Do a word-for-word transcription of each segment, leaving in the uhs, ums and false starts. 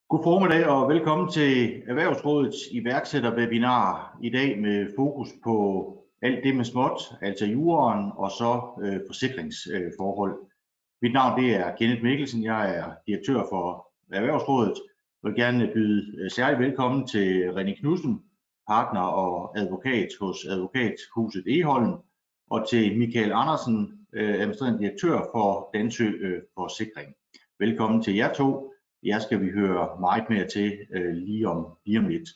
God formiddag og velkommen til Erhvervsrådets iværksætterwebinar i dag med fokus på alt det med småt, altså juraen og så øh, forsikringsforhold. Øh, Mit navn det er Kenneth Mikkelsen, jeg er direktør for Erhvervsrådet. Jeg vil gerne byde øh, særligt velkommen til René Knudsen, partner og advokat hos Advokathuset Egholm, og til Michael Andersen, øh, administrerende direktør for Dansø øh, Forsikring. Velkommen til jer to. Jeg skal vi høre meget mere til øh, lige, om, lige om lidt.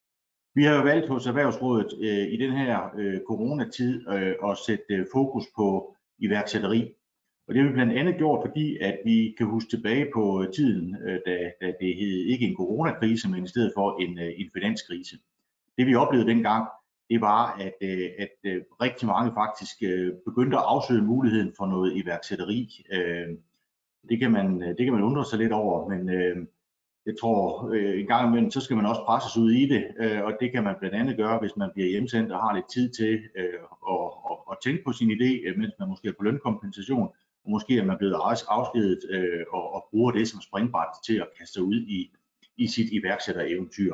Vi har jo valgt hos Erhvervsrådet øh, i den her øh, coronatid øh, at sætte øh, fokus på iværksætteri. Og det har vi blandt andet gjort, fordi at vi kan huske tilbage på tiden, øh, da, da det hed ikke en coronakrise, men i stedet for en, øh, en finanskrise. Det vi oplevede dengang, det var, at, øh, at øh, rigtig mange faktisk øh, begyndte at afsøge muligheden for noget iværksætteri. Øh, Det kan, man, det kan man undre sig lidt over, men øh, jeg tror øh, en gang imellem, så skal man også presses ud i det, øh, og det kan man blandt andet gøre, hvis man bliver hjemsendt og har lidt tid til øh, at, at, at tænke på sin idé, øh, mens man måske er på lønkompensation, og måske er man blevet afskediget øh, og, og bruger det som springbræt til at kaste sig ud i, i sit iværksættereventyr.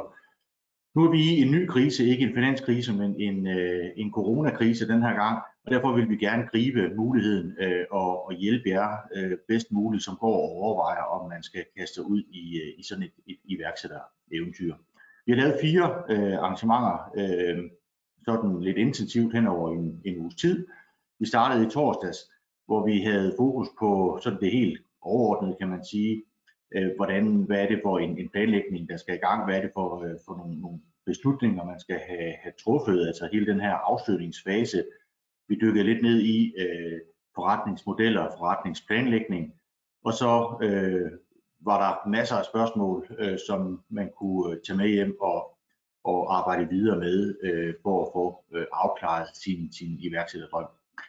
Nu er vi i en ny krise, ikke en finanskrise, men en, øh, en coronakrise den her gang, og derfor vil vi gerne gribe muligheden øh, og, og hjælpe jer øh, bedst muligt, som går og overvejer, om man skal kaste sig ud i, øh, i sådan et, et iværksættereventyr. Vi har lavet fire øh, arrangementer, øh, sådan lidt intensivt hen over en, en uges tid. Vi startede i torsdags, hvor vi havde fokus på sådan det helt overordnede, kan man sige. Hvordan, hvad er det for en, en planlægning, der skal i gang, hvad er det for, øh, for nogle, nogle beslutninger, man skal have, have truffet, altså hele den her afslutningsfase. Vi dykkede lidt ned i øh, forretningsmodeller og forretningsplanlægning, og så øh, var der masser af spørgsmål, øh, som man kunne tage med hjem og, og arbejde videre med, øh, for at få øh, afklaret sin, sin iværksætterdrøm.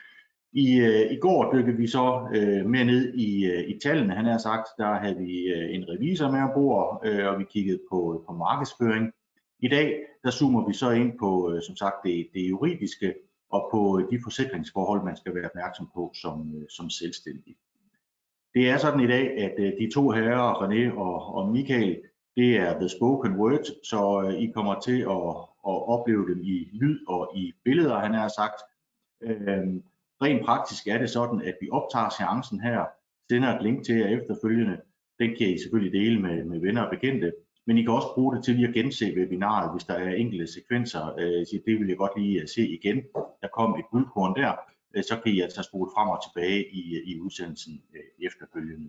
I, øh, I går dykkede vi så øh, mere ned i, øh, i tallene, han har sagt. Der havde vi øh, en revisor med ombord, øh, og vi kiggede på, på markedsføring. I dag der zoomer vi så ind på øh, som sagt det, det juridiske og på de forsikringsforhold, man skal være opmærksom på som, øh, som selvstændig. Det er sådan i dag, at øh, de to herrer, René og, og Michael, det er the spoken word, så øh, I kommer til at, at opleve dem i lyd og i billeder, han har sagt. Øh, Rent praktisk er det sådan, at vi optager seancen her, sender et link til jer efterfølgende. Den kan I selvfølgelig dele med, med venner og bekendte, men I kan også bruge det til lige at gense webinaret, hvis der er enkelte sekvenser. Øh, det vil jeg godt lige se igen. Der kom et guldkorn der, øh, så kan I altså spole frem og tilbage i, i udsendelsen øh, efterfølgende.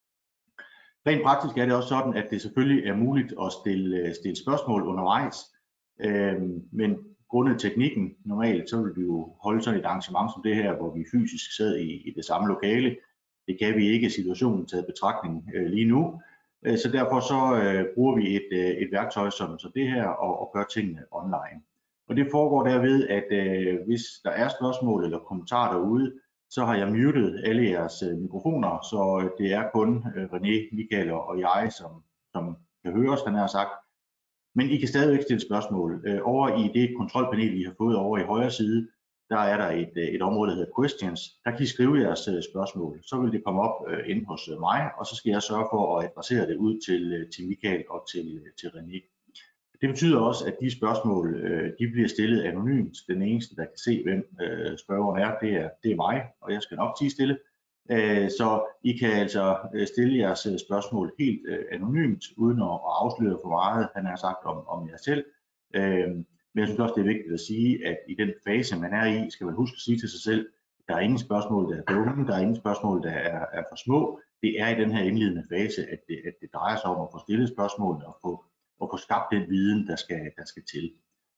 Rent praktisk er det også sådan, at det selvfølgelig er muligt at stille, stille spørgsmål undervejs, øh, men grundet teknikken, normalt så vil vi jo holde sådan et arrangement som det her, hvor vi fysisk sad i, i det samme lokale. Det kan vi ikke, situationen taget betragtning øh, lige nu. Øh, så derfor så øh, bruger vi et, øh, et værktøj som, som det her og, og gør tingene online. Og det foregår derved, at øh, hvis der er spørgsmål eller kommentarer derude, så har jeg muted alle jeres øh, mikrofoner, så det er kun øh, René, Michael og jeg, som, som kan høres, han har sagt. Men I kan stadigvæk stille spørgsmål. Øh, over i det kontrolpanel, I har fået over i højre side, der er der et, et område, der hedder Questions. Der kan I skrive jeres uh, spørgsmål. Så vil det komme op uh, inde hos uh, mig, og så skal jeg sørge for at adressere det ud til, uh, til Michael og til, uh, til René. Det betyder også, at de spørgsmål uh, de bliver stillet anonymt. Den eneste, der kan se, hvem uh, spørgeren er, det er, det er mig, og jeg skal nok tie stille. Uh, så I kan altså stille jeres spørgsmål helt uh, anonymt, uden at afsløre for meget, han har sagt om, om jer selv. Uh, Men jeg synes også, det er vigtigt at sige, at i den fase, man er i, skal man huske at sige til sig selv, der er ingen spørgsmål, der er dumme, der er ingen spørgsmål, der er, er for små. Det er i den her indledende fase, at det, at det drejer sig om at få stillet spørgsmålene og få, og få skabt den viden, der skal, der skal til.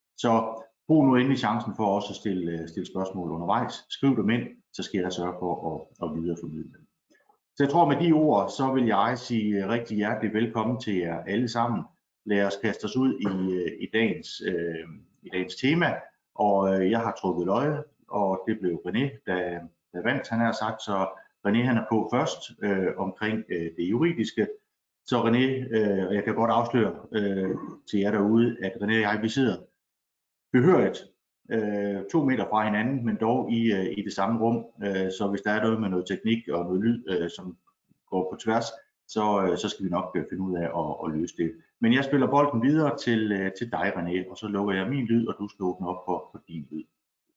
Så brug nu endelig chancen for også at stille, stille spørgsmål undervejs. Skriv dem ind, så skal jeg sørge for at, at videreformidle dem. Så jeg tror, med de ord, så vil jeg sige rigtig hjertelig velkommen til jer alle sammen. Lad os kaste os ud i, i, dagens, øh, i dagens tema, og øh, jeg har trukket løje, og det blev René, der, der vandt, han har sagt, så René han er på først øh, omkring øh, det juridiske. Så René, øh, og jeg kan godt afsløre øh, til jer derude, at René og jeg, vi sidder behørigt øh, to meter fra hinanden, men dog i, øh, i det samme rum, øh, så hvis der er noget med noget teknik og noget lyd, øh, som går på tværs, så, øh, så skal vi nok finde ud af at, at løse det. Men jeg spiller bolden videre til, til dig, René, og så lukker jeg min lyd, og du skal åbne op for, for din lyd.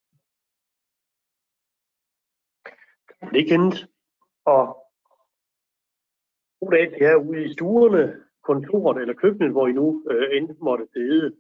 Det er kendt, og god dag til jer ude i stuerne, kontoret eller køkkenet, hvor I nu øh, end måtte sidde.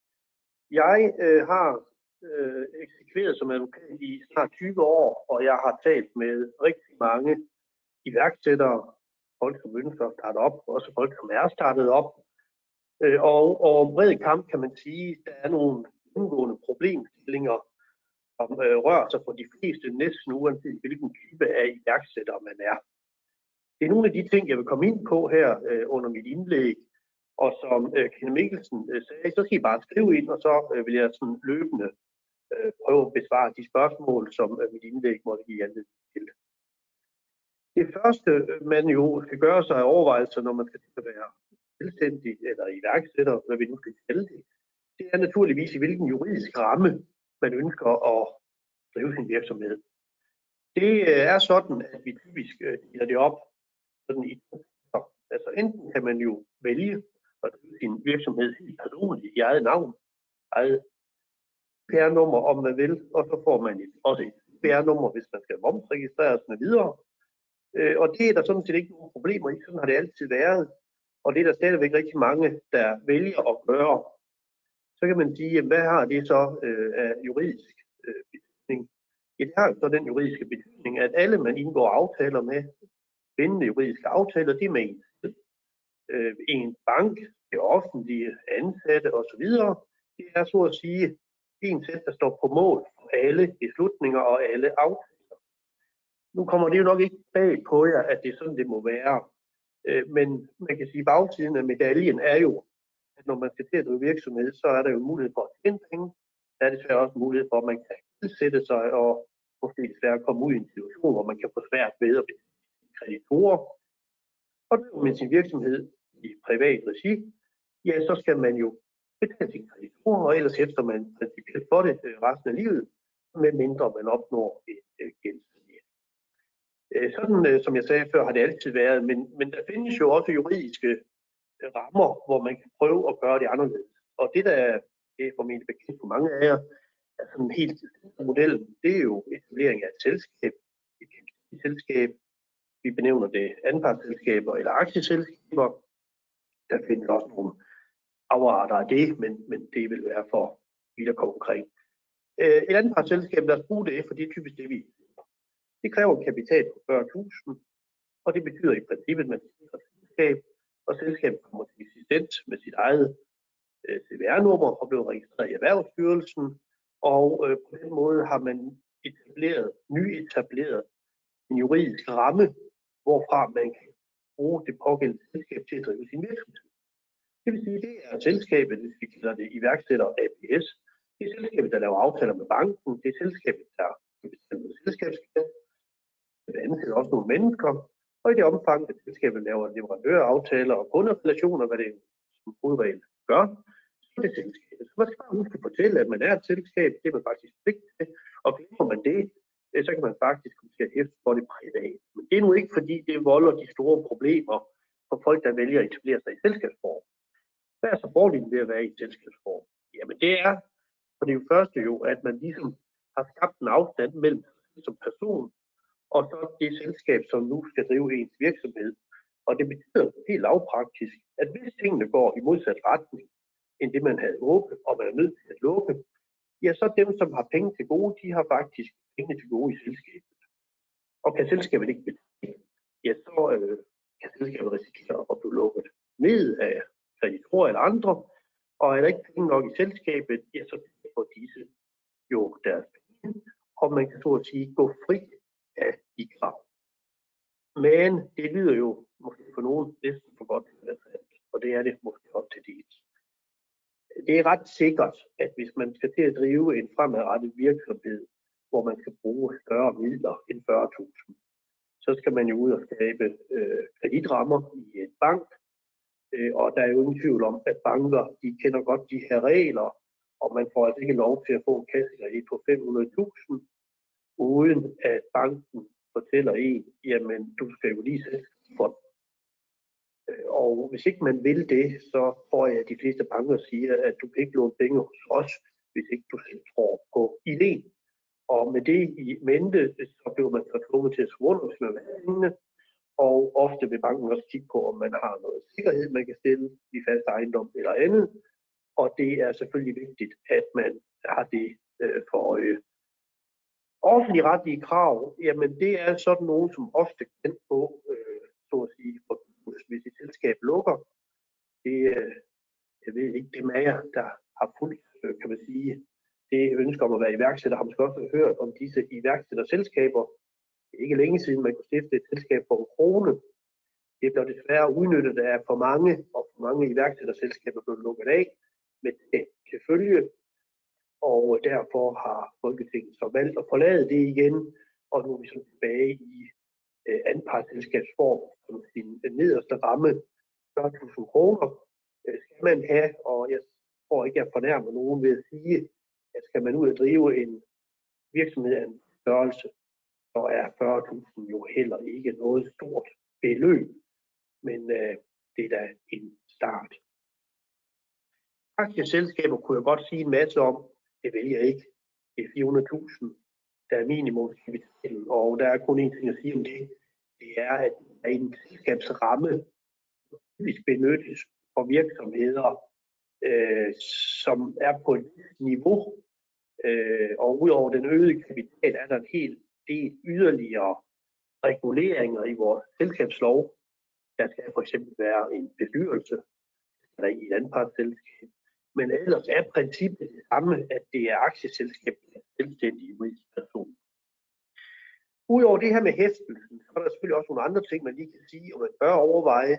Jeg øh, har øh, eksekveret som advokat i snart tyve år, og jeg har talt med rigtig mange iværksættere, folk som ønsker at starte op, også folk som er startet op. Øh, og over bred kamp kan man sige, at der er nogle indgående problemstillinger, som øh, rører sig for de fleste næsten uanset hvilken type af iværksætter man er. Det er nogle af de ting, jeg vil komme ind på her øh, under mit indlæg, og som øh, Kenneth Mikkelsen øh, sagde, så skal I bare skrive ind, og så øh, vil jeg sådan løbende øh, prøve at besvare de spørgsmål, som øh, mit indlæg måtte give anledning til. Det første, man jo skal gøre sig af overvejelser, når man skal være selvstændig eller iværksætter, hvad vi nu skal kalde det, det er naturligvis i hvilken juridisk ramme man ønsker at drive sin virksomhed. Det er sådan, at vi typisk deler det op sådan i to. Altså enten kan man jo vælge at drive sin virksomhed helt personligt i eget navn, eget P R-nummer, om man vil, og så får man et, også et P R-nummer, hvis man skal momsregistreres med videre. Og det er der sådan set ikke nogen problemer i, sådan har det altid været. Og det er der stadigvæk rigtig mange, der vælger at gøre. Så kan man sige, hvad har det så øh, af juridisk øh, betydning? Ja, det har jo så den juridiske betydning, at alle man indgår aftaler med, bindende juridiske aftaler, det er med en, øh, en bank, det offentlige ansatte osv. Det er så at sige en sæt, der står på mål for alle beslutninger og alle aftaler. Nu kommer det jo nok ikke bag på jer, at det er sådan, det må være. Øh, men man kan sige, at bagsiden af medaljen er jo, at når man skal til at drive virksomhed, så er der jo mulighed for at tjene penge. Der er desværre også mulighed for, at man kan tilsætte sig og måske desværre komme ud i en situation, hvor man kan få svært ved at betale kreditorer. Og driver man sin virksomhed i privat regi, ja, så skal man jo betale sine kreditorer, og ellers hæfter man principielt for det resten af livet, medmindre man opnår et gældssanering. Sådan som jeg sagde før, har det altid været, men, men der findes jo også juridiske rammer, hvor man kan prøve at gøre det anderledes. Og det, der er formentlig bekendt for mange af jer, er sådan en helt modellen, det er jo etablering af et selskab, et selskab. Vi benævner det anpartsselskaber eller aktieselskaber. Der findes også nogle afarter af det, men, men det vil være for vidt at komme omkring. Et anpartsselskab, lad os bruge det, for det er typisk det, vi det kræver en kapital på fyrre tusind, og det betyder i princippet, at man har et selskab, og selskabet kommer til eksistens med sit eget øh, C V R-nummer og bliver registreret i Erhvervsstyrelsen, og øh, på den måde har man etableret, nyetableret en juridisk ramme, hvorfra man kan bruge det pågældende selskab til at drive sin virksomhed. Det vil sige, det er selskabet, hvis vi kalder det iværksætter A P S, det er selskabet, der laver aftaler med banken, det er selskabet, der bestemmer selskabsskat, det ansætter også nogle mennesker, og i det omfang, at selskabet laver leverandøraftaler og kunderelationer, hvad det som hovedregel gør, så er det selskabet. Så man skal bare huske at fortælle, at man er et selskab, det er man faktisk pligt til, og glemmer man det, så kan man faktisk komme til at hæfte for det privat. Men det er nu ikke, fordi det volder de store problemer for folk, der vælger at etablere sig i selskabsform. Hvad er så fordelen ved at være i et selskabsform? Jamen det er, for det er jo første jo, at man ligesom har skabt en afstand mellem som person, og så det selskab, som nu skal drive ens virksomhed. Og det betyder helt lavpraktisk, at hvis tingene går i modsat retning, end det man havde håbet, og man er nødt til at lukke, ja, så dem, som har penge til gode, de har faktisk penge til gode i selskabet. Og kan selskabet ikke betale, ja, så øh, kan selskabet risikere at blive lukket ned af kreditorer eller andre, og er der ikke penge nok i selskabet, ja, så får disse jo deres penge, og man kan så at sige gå fri af de krav. Men det lyder jo måske for nogen næsten for godt til at være, og det er det måske op til det. Det er ret sikkert, at hvis man skal til at drive en fremadrettet virksomhed, hvor man skal bruge større midler end fyrre tusind, så skal man jo ud og skabe øh, kreditrammer i en bank, øh, og der er jo ingen tvivl om, at banker de kender godt de her regler, og man får altså ikke lov til at få en kassekredit på fem hundrede tusind, uden at banken fortæller en, jamen du skal jo lige sætte for Og hvis ikke man vil det, så tror jeg, at de fleste banker siger, at du kan ikke låne penge hos os, hvis ikke du selv tror på ideen. Og med det i mente, så bliver man så tvunget til at skrive under, hvis man vil have pengene. Og ofte vil banken også kigge på, om man har noget sikkerhed, man kan stille i fast ejendom eller andet. Og det er selvfølgelig vigtigt, at man har det øh, for øje. Offentlige retlige krav, jamen det er sådan nogen, som ofte kan få, øh, så at sige, hvis et selskab lukker. Det, øh, jeg ved ikke, det er jer, der har fuldt, øh, kan man sige, det ønsker om at være iværksætter, har måske også hørt om disse iværksætterselskaber. Det er ikke længe siden, man kunne stifte et selskab for en krone. Det bliver desværre udnyttet af for mange, og for mange iværksætterselskaber blev lukket af med det til følge. Og derfor har Folketinget så valgt at forlade det igen, og nu er vi så tilbage i øh, anpartsselskabsform som sin nederste ramme, fyrre tusind kroner, øh, skal man have, og jeg tror ikke, jeg fornærmer nogen ved at sige, at skal man ud og drive en virksomhed af en størrelse, så er fyrre tusind jo heller ikke noget stort beløb, men øh, det er da en start. Aktieselskaber kunne jeg godt sige en masse om. Det vil jeg ikke. Det er fire hundrede tusind, der er minimumskapitalen, og der er kun én ting at sige om det. Det er, at der er en selskabsramme, som benyttes for virksomheder, øh, som er på et niveau, øh, og udover den øgede kapital, er der en hel del yderligere reguleringer i vores selskabslov. Der skal for eksempel være en bestyrelse, eller i et anpartsselskab. Men ellers er princippet det samme, at det er aktieselskab af selvstændige juridiske personer. Udover det her med hæftelsen, så er der selvfølgelig også nogle andre ting, man lige kan sige, og man bør overveje.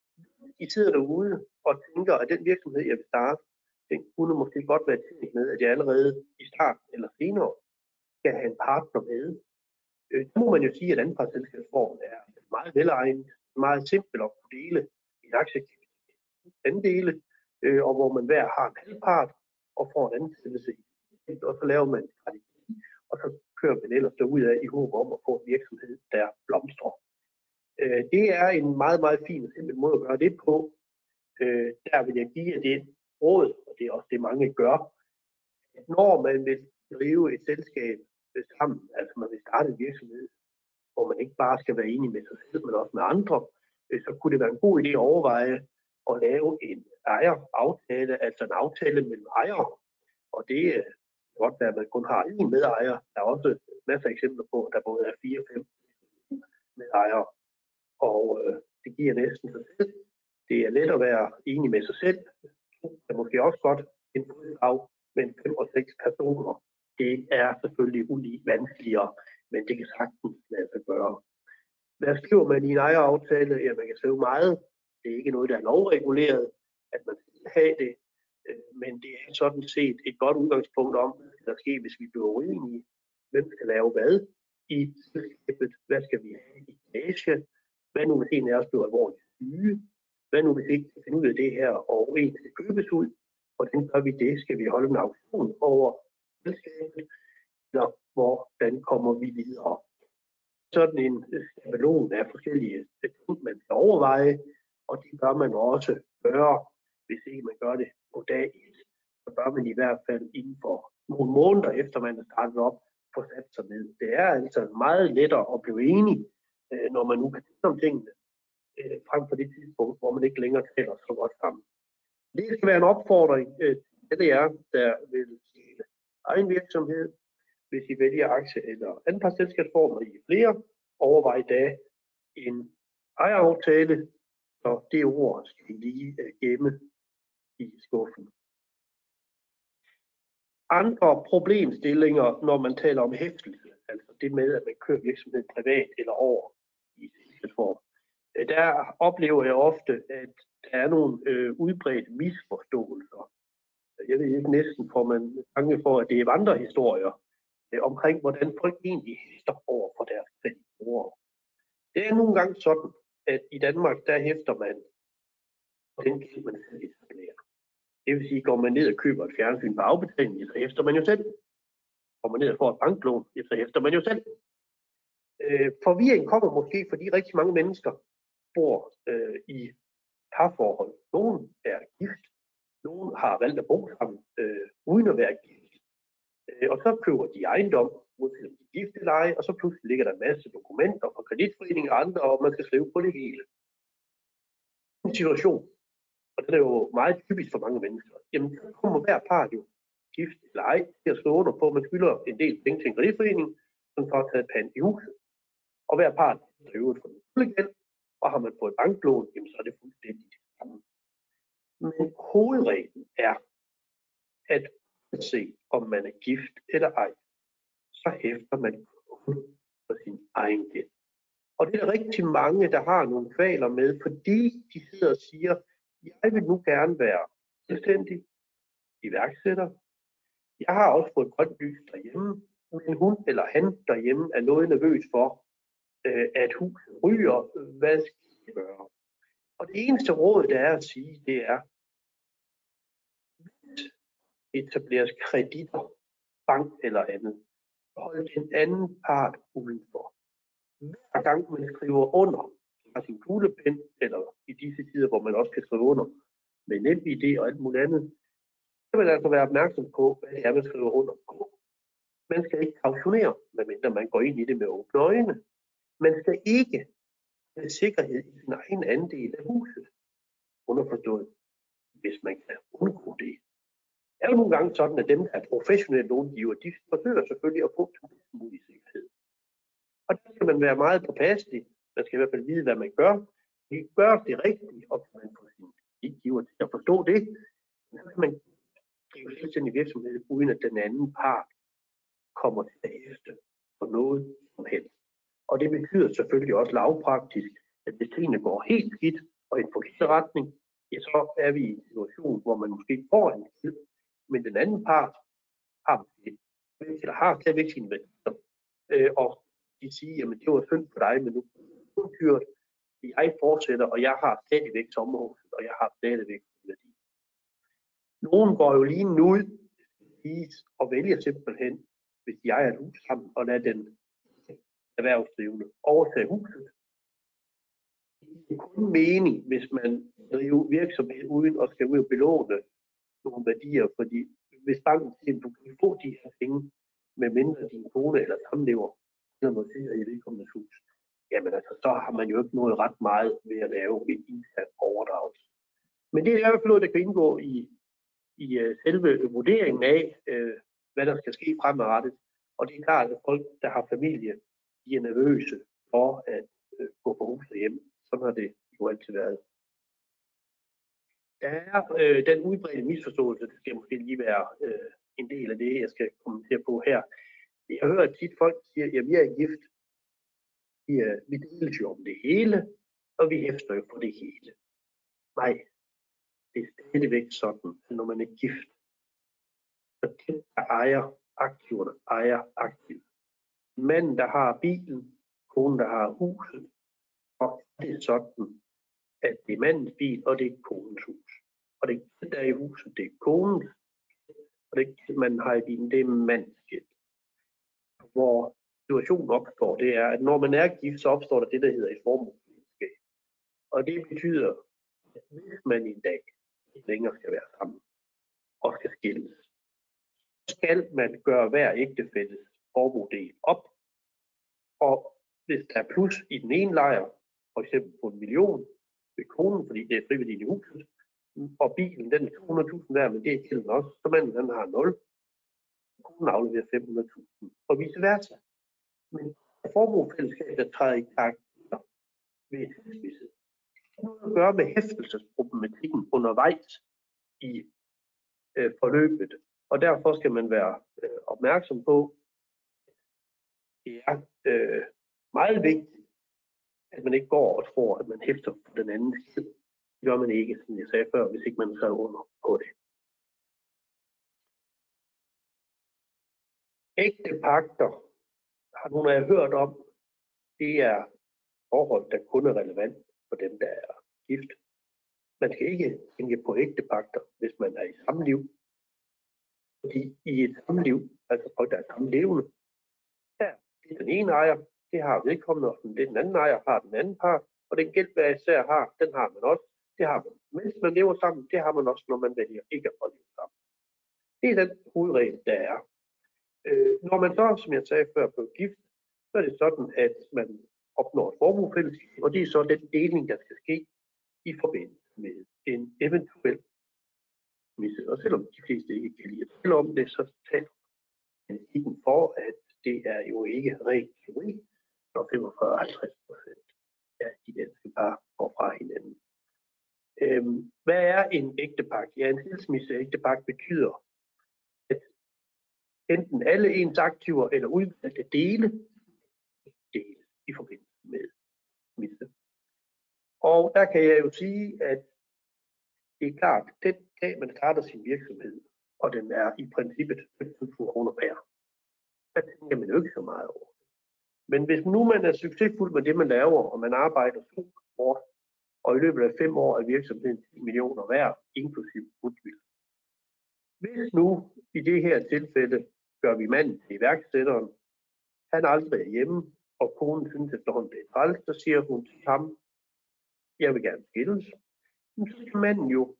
I sidder derude og tænker, at den virksomhed, jeg vil starte, den kunne måske godt være tænkt med, at jeg allerede i starten eller senere skal have en partner med. Så må man jo sige, at anpartsselskabsformen er meget velegnet, meget simpel at kunne dele en aktiekapital, dele, øh, og hvor man hver har en halvpart og får en ansættelse i. Og så laver man en strategi, og så kører man ellers derudad i håb om at få en virksomhed, der blomstrer. Øh, det er en meget, meget fin og simpel måde at gøre det på. Øh, der vil jeg give det råd, og det er også det, mange gør, at når man vil drive et selskab sammen, altså man vil starte en virksomhed, hvor man ikke bare skal være enig med sig selv, men også med andre, så kunne det være en god idé at overveje at lave en ejeraftale, altså en aftale mellem ejere. Og det kan godt være, at man kun har én medejer. Der er også masser af eksempler på, at der både er fire fem medejere. Og øh, det giver næsten sig selv. Det er let at være enig med sig selv. Det er måske også godt en fodslag, men fem og seks personer, det er selvfølgelig ulige vanskeligere, men det kan sagtens lade sig gøre. Hvad skriver man i en ejeraftale? Ja, man kan skrive meget. Det er ikke noget, der er lovreguleret, at man skal have det, men det er sådan set et godt udgangspunkt om, hvad der sker, hvis vi bliver uenige. Hvem skal lave hvad i selskabet? Hvad skal vi have i gage? Hvad nu hvis en af os bliver alvorligt syge? Hvad nu hvis ikke kan finde ud af det her, og en skal købes ud? Hvordan gør vi det? Skal vi holde en auktion over selskabet? Eller hvordan kommer vi videre? Sådan en skabelon af forskellige ting, man skal overveje, og det bør man også gøre, hvis ikke man gør det på dag et. Så bør man i hvert fald inden for nogle måneder efter man er startet op, få sat sig ned. Det er altså meget lettere at blive enig, når man nu kan tale om tingene, frem for det tidspunkt, hvor man ikke længere taler så godt sammen. Det skal være en opfordring til jer, der vil stille egen virksomhed. Hvis I vælger aktie- eller anpartsselskabsformer i flere, overvej da en ejeraftale, så det ord skal I lige gemme i skuffen. Andre problemstillinger, når man taler om hæftelse, altså det med, at man kører virksomheden privat eller over i selskabsform, der oplever jeg ofte, at der er nogle øh, udbredte misforståelser. Jeg ved ikke, næsten får man tanke for, at det er vandrehistorier øh, omkring, hvordan folk egentlig hæfter over for deres kreditorer. Det er nogle gange sådan, at i Danmark, der hæfter man den gæld, man selv etablerer. Det vil sige, går man ned og køber et fjernsyn på afbetaling, så hæfter man jo selv. Går man ned og får et banklån, så hæfter man jo selv. Øh, forvirring kommer måske, fordi rigtig mange mennesker bor øh, i parforhold. Nogle er gift, nogle har valgt at bo sammen øh, uden at være gift. Øh, og så køber de ejendom, uanset om de er gift eller ej, og så pludselig ligger der en masse dokumenter fra kreditforeninger og andre, og man skal skrive på det hele. En situation, og det er jo meget typisk for mange mennesker, jamen så kommer hver part jo, gift eller ej, til at skrive under på, at man skylder en del penge til en kreditforening, som så har taget pant i huset. Og hver part er øvrigt for den fulde gæld, og har man fået banklån, jamen så er det fuldstændig det samme. Men hovedreglen er, at se om man er gift eller ej, så hæfter man kun for sin egen gæld. Og det er der rigtig mange, der har nogle kvaler med, fordi de sidder og siger, jeg vil nu gerne være selvstændig, iværksætter. Jeg har også fået grønt lys derhjemme, men hun eller han derhjemme er noget nervøs for, at huset ryger. Hvad skal jeg gøre? Og det eneste råd, der er at sige, det er, etableres kreditter, bank eller andet. Hold den anden part udenfor. Hver gang man skriver under af sin kuglepen, eller i disse tider, hvor man også kan skrive under med NemID og alt muligt andet, så skal man altså være opmærksom på, hvad det er, man skriver under på. Man skal ikke kautionere, medmindre man går ind i det med åbne øjne. Man skal ikke have sikkerhed i sin egen andel af huset. Underforstået, hvis man kan undgå det. Det er jo nogle gange sådan, at dem, der er professionelle långiver, de forsøger selvfølgelig at få en mulig sikkerhed. Og der skal man være meget påpasselig. Man skal i hvert fald vide, hvad man gør. Det gør det rigtigt, og man får sin långiver til at forstå det. Så kan man drive selvstændig virksomhed, uden at den anden part kommer til at hæfte for noget som helst. Og det betyder selvfølgelig også lavpraktisk, at hvis tingene går helt skidt og i en forkert retning, ja, så er vi i en situation, hvor man måske får en hjælp, men den anden part har eller har stadigvæk sine værdier, øh, og de siger, jamen det var synd for dig, men nu er det dyrt, jeg fortsætter, og jeg har stadigvæk sommerhuset, og jeg har stadigvæk værdi. Nogen går jo lige nu ud og vælger simpelthen, hvis de ejer et hus sammen, og lader den erhvervsdrivende overtage huset. Det er kun mening, hvis man driver virksomhed uden og skal ud og belåne nogle værdier, fordi hvis banken siger, at du kan få de her penge, med mindre din kone eller samlever, eller noget sidder i vedkommende hus, jamen altså, så har man jo ikke nået ret meget ved at lave en intern overdragelse. Men det er i hvert fald noget, der kan indgå i, i uh, selve vurderingen af, uh, hvad der skal ske fremadrettet. Og det er klart, at folk, der har familie, de er nervøse for at uh, gå på huset hjem. Sådan har det jo altid været. Der er øh, den udbredte misforståelse, det skal måske lige være øh, en del af det, jeg skal kommentere på her. Jeg hører tit folk sige, at vi er gift. Vi, er, vi deles jo om det hele, og vi hæfter jo på det hele. Nej, det er stadigvæk sådan, at når man er gift, så den, der ejer aktiverne, ejer aktivt. Manden, der har bilen, konen, der har huset, og det er sådan, at det er mandens bil, og det er konens hus. Og det der er i huset, det er konens, og det man har i bilen, det er mandens gæld. Hvor situationen opstår, det er, at når man er gift, så opstår der det, der hedder et formuefællesskab. Og det betyder, at hvis man en dag ikke længere skal være sammen, og skal skilles, så skal man gøre hver ægtefælles formuedel op. Og hvis der er plus i den ene lejr, for eksempel på en million, ved konen, fordi det er frivilligt i huset, og bilen, den er to hundrede tusind værd, men det er gælden også, så manden han har nul. Konen afleverer fem hundrede tusind, og vice versa. Men formuefællesskabet, der træder i karakter ved skilsmisse, det har noget at gøre med hæftelsesproblematikken undervejs i øh, forløbet. Og derfor skal man være øh, opmærksom på, det er øh, meget vigtigt, at man ikke går og tror, at man hæfter på den anden side. Det gør man ikke, som jeg sagde før, hvis ikke man skriver under på det. Ægte pagter, har nogen af jer hørt om, det er forhold, der kun er relevant for dem, der er gift. Man skal ikke tænke på ægte pagter, hvis man er i samliv. Fordi i et samliv, altså folk, der er samlevende, der er den ene ejer, det har vedkommende, og det den anden ejer har den anden part, og den gæld, hver især har, den har man også. Det har man. Mens man lever sammen, det har man også, når man vælger ikke at leve sammen. Det er den hovedregel, der er. Øh, når man så, som jeg sagde før, blev gift, så er det sådan, at man opnår et formuefællesskab, og det er så den deling, der skal ske i forbindelse med en eventuel misse. Og selvom de fleste ikke kan lide at tale om det, så taler man for, at det er jo ikke rent teori, når femogfyrre til halvtreds procent af de danske par går fra hinanden. Øhm, hvad er en ægtepagt? Ja, en skilsmisse-ægtepagt betyder, at enten alle ens aktiver eller udvalgte dele deles i forbindelse med misse. Og der kan jeg jo sige, at det er klart, at den dag man starter sin virksomhed, og den er i princippet fem tusind kroner per, der tænker man jo ikke så meget over. Men hvis nu man er succesfuld med det, man laver, og man arbejder super hårdt, og i løbet af fem år er virksomheden ti millioner værd, inklusiv goodwill. Hvis nu i det her tilfælde gør vi manden til iværksætteren, han aldrig er hjemme, og konen synes efterhånden det er træls, så siger hun til ham, jeg vil gerne skilles. Men så kan manden jo,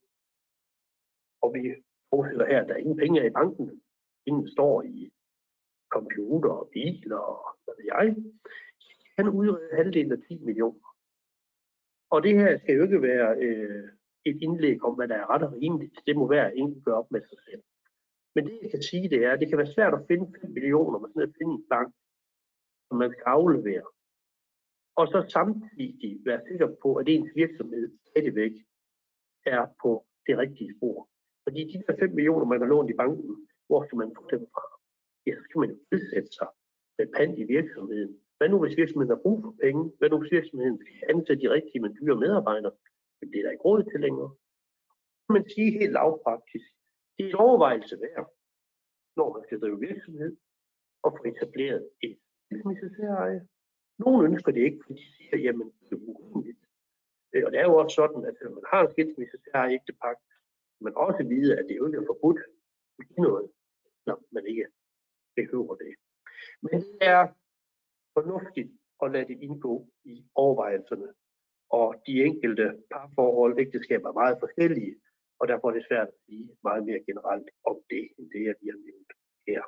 og vi forestiller her, at der er ingen penge i banken, ingen står i computer og biler og hvad ved jeg, han udreder halvdelen af ti millioner. Og det her skal jo ikke være øh, et indlæg om, hvad der er ret og rimeligt. Det må være, at ingen gør op med sig selv. Men det jeg kan sige, det er, at det kan være svært at finde fem millioner, man sådan at finde en bank, som man skal aflevere. Og så samtidig være sikker på, at ens virksomhed stadigvæk er på det rigtige spor. Fordi de der fem millioner, man har lånt i banken, hvor skal man få dem fra? Ja, så skal man jo udsætte sig med pant i virksomheden. Hvad nu, hvis virksomheden har brug for penge? Hvad nu, hvis virksomheden skal ansætte de rigtige, men dyre medarbejdere? Men det er der ikke råd til længere. Det kan man sige helt lavpraktisk. Det er en overvejelse værd, når man skal drive virksomhed og få etableret et skilsmissesæreje. Nogle ønsker det ikke, fordi de siger, jamen det er urimeligt. Og det er jo også sådan, at når man har en skilsmissesæreje ægtepagt, man også vide, at det jo ikke er forbudt at give noget, når man ikke behøver det. Men det er fornuftigt at lade det indgå i overvejelserne. Og de enkelte parforhold, ægteskaber er meget forskellige, og derfor er det svært at sige meget mere generelt om det, end det, jeg lige har nævnt her.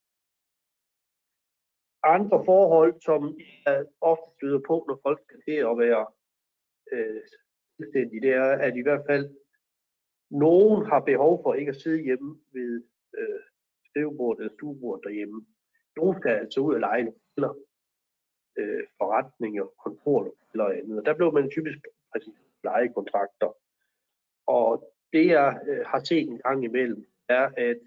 Andre forhold, som jeg ofte støder på, når folk skal til at være øh, selvstændige, det er, at i hvert fald nogen har behov for ikke at sidde hjemme ved øh, skrivebordet eller stuebordet derhjemme. Nogen skal altså ud og lege eller øh, forretninger, kontor eller andet. Og der blev man typisk præsenteret lejekontrakter. Og det jeg øh, har set en gang imellem, er, at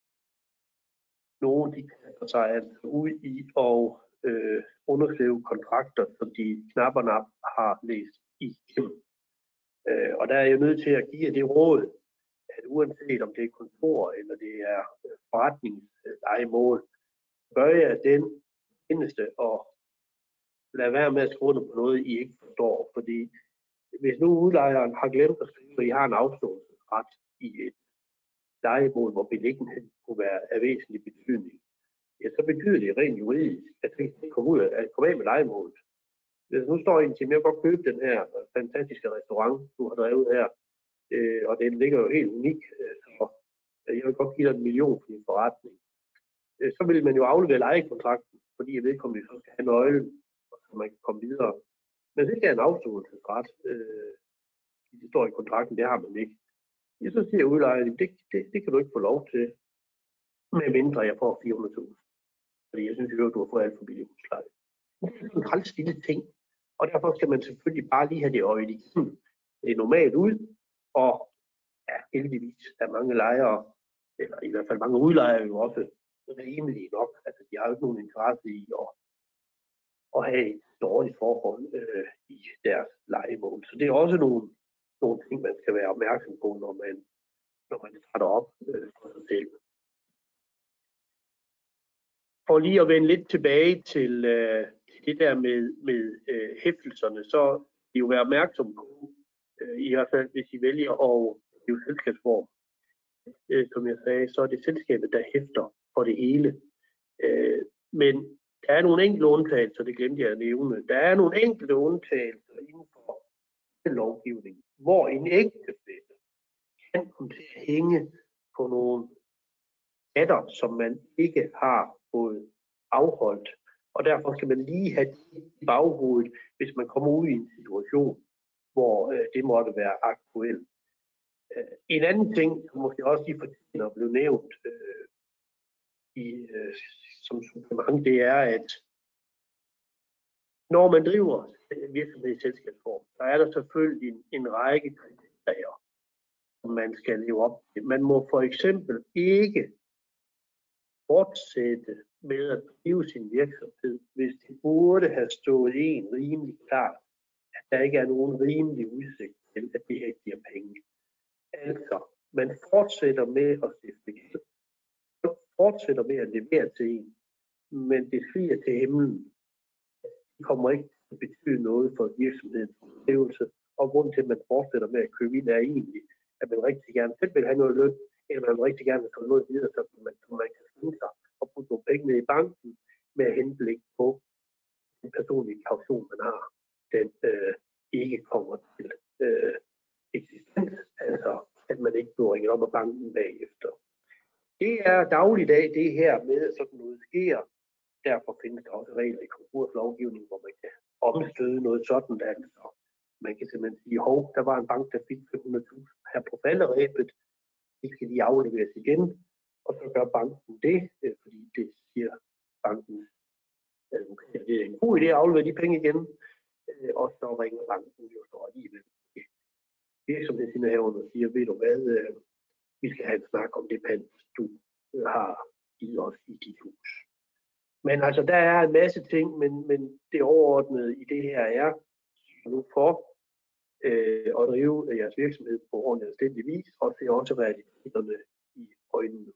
nogen de kaster sig altså ud i at øh, underskrive kontrakter, som de knap og nap har læst igennem. Øh, og der er jeg nødt til at give det råd, at uanset om det er kontor eller det er forretningslejemål, gør jeg den eneste og lad være med at skrive under på noget, I ikke forstår. Fordi hvis nu udlejeren har glemt at skrive, at I har en afståelsesret i et lejemål, hvor beliggenhed kunne være af væsentlig betydning, ja, så betyder det rent juridisk, at det kommer ud af, komme af med lejemålet. Hvis nu står en til, at jeg godt købe den her fantastiske restaurant, du har drevet her, øh, og den ligger jo helt unik, øh, så jeg vil godt give dig en million for din forretning. Øh, så vil man jo aflevere lejekontrakten, fordi jeg vedkommende så skal have nøglen, så man kan komme videre. Men det er en afståelsesret. Øh, det står i kontrakten, det har man ikke. Ja, så siger udlejeren, det, det, det kan du ikke få lov til, med mindre jeg får fire hundrede tusind. Fordi jeg synes, at du har fået alt for billig husleje. Det er en træls lille ting, og derfor skal man selvfølgelig bare lige have det øje igennem. Det er normalt ud, og ja, heldigvis er mange lejere, eller i hvert fald mange udlejere jo også rimelige nok. Altså, de har jo ikke nogen interesse i at, at have et dårligt forhold øh, i deres lejemål. Så det er også nogle, nogle ting, man skal være opmærksom på, når man, når man starter op øh, for sig selv. For lige at vende lidt tilbage til, øh, til det der med, med øh, hæftelserne, så vil I jo være opmærksom på, øh, i hvert fald hvis I vælger at blive selskabsform, øh, som jeg sagde, så er det selskabet, der hæfter for det hele. Øh, men der er nogle enkelte undtagelser, det glemte jeg at nævne. Der er nogle enkelte undtagelser inden for lovgivning, hvor en ægtefælle kan komme til at hænge på nogle skatter, som man ikke har fået afholdt. Og derfor skal man lige have det i baghovedet, hvis man kommer ud i en situation, hvor øh, det måtte være aktuelt. Øh, en anden ting, som måske også lige fortjener at blive nævnt øh, i, øh, som supplement, det er, at når man driver virksomhed i selskabsform, så er der selvfølgelig en, en række kriterier, som man skal leve op til. Man må for eksempel ikke fortsætte med at drive sin virksomhed, hvis det burde have stået en rimelig klart, at der ikke er nogen rimelig udsigt til, at det her giver penge. Altså, man fortsætter med at stifte gæld, fortsætter med at levere til en, men det skriger til himlen. Det kommer ikke til at betyde noget for virksomhedens udøvelse, og grunden til, at man fortsætter med at købe ind, er egentlig, at man rigtig gerne selv vil have noget løn, eller man vil rigtig gerne vil få noget videre, så man, så man kan finde sig og putte nogle penge ned i banken med henblik på den personlige kaution, man har, den øh, ikke kommer til øh, eksistens, altså at man ikke bliver ringet op af banken bagefter. Det er dagligdag, det her med, at sådan noget sker. Derfor findes der også regler i konkurslovgivningen, hvor man kan omstøde noget sådan, altså man kan simpelthen sige, hov, der var en bank, der fik fem hundrede tusind her på falderæbet, det skal de afleveres igen, og så gør banken det, fordi det siger bankens advokat, det er en god idé at aflevere de penge igen, og så ringer banken jo så alligevel virksomhedsindehaverne og siger, ved du hvad, vi skal have en snak om det pant, du har givet os i dit hus. Men altså, der er en masse ting, men, men det overordnede i det her er, nu for øh, at drive jeres virksomhed på ordentlig anstændig vis, og se også realiteterne i øjnene.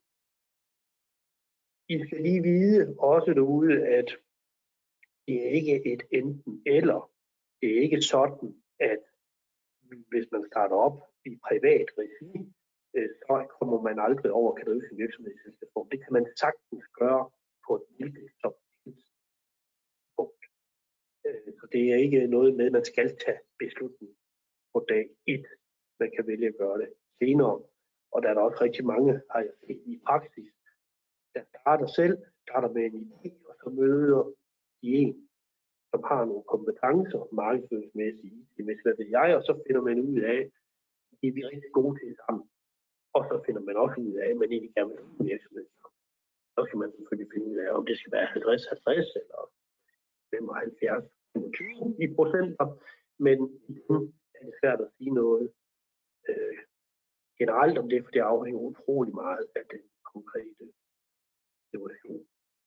I skal lige vide også derude, at det er ikke et enten eller. Det er ikke sådan, at hvis man starter op i privat regi, øh, så kommer man aldrig over at drive sin virksomhed i selskabsform. Det kan man sagtens gøre på et hvilket som helst punkt. Så det er ikke noget med, at man skal tage beslutning på dag et. Man kan vælge at gøre det senere. Og der er der også rigtig mange, har jeg set i praksis, der starter selv, starter med en idé, og så møder de en, som har nogle kompetencer, markedsføringsmæssige, I T-mæssigt, hvad ved jeg, og så finder man ud af, at det er vi rigtig gode til sammen. Og så finder man også ud af, at man egentlig gerne vil have en virksomhed. Så skal man selvfølgelig finde ud af, om det skal være halvtreds halvtreds eller femoghalvfjerds femogtyve i procenter, men det er svært at sige noget øh, generelt om det, for det afhænger utrolig meget af den konkrete situation.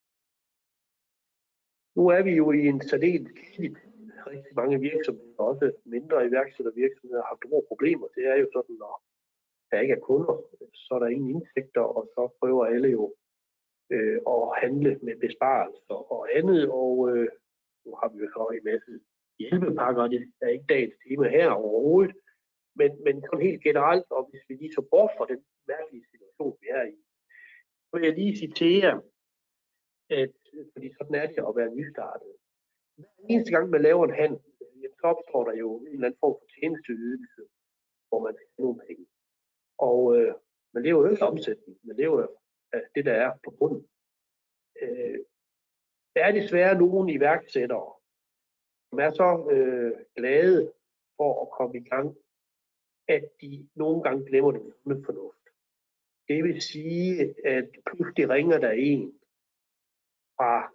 Nu er vi jo i en særdeles krig. Rigtig mange virksomheder, også mindre iværksættervirksomheder, har store problemer. Det er jo sådan, når der ikke er kunder, så er der ingen indtægter, og så prøver alle jo øh, at handle med besparelser og andet, og øh, nu har vi jo så en masse hjælpepakker, det er ikke dagens tema her overhovedet, men, men sådan helt generelt, og hvis vi lige så bort fra den mærkelige situation, vi er i, så vil jeg lige citere, at, fordi sådan er det at være nystartet. Hver eneste gang man laver en handel, så opstår der jo en eller anden form for tjenesteydelse, hvor man skal have nogle penge. Og øh, man lever jo ikke af omsætning, man lever af det, der er på bunden. Øh, der er desværre nogle iværksættere, som er så øh, glade for at komme i gang, at de nogle gange glemmer det med fornuft. Det vil sige, at pludselig ringer der en fra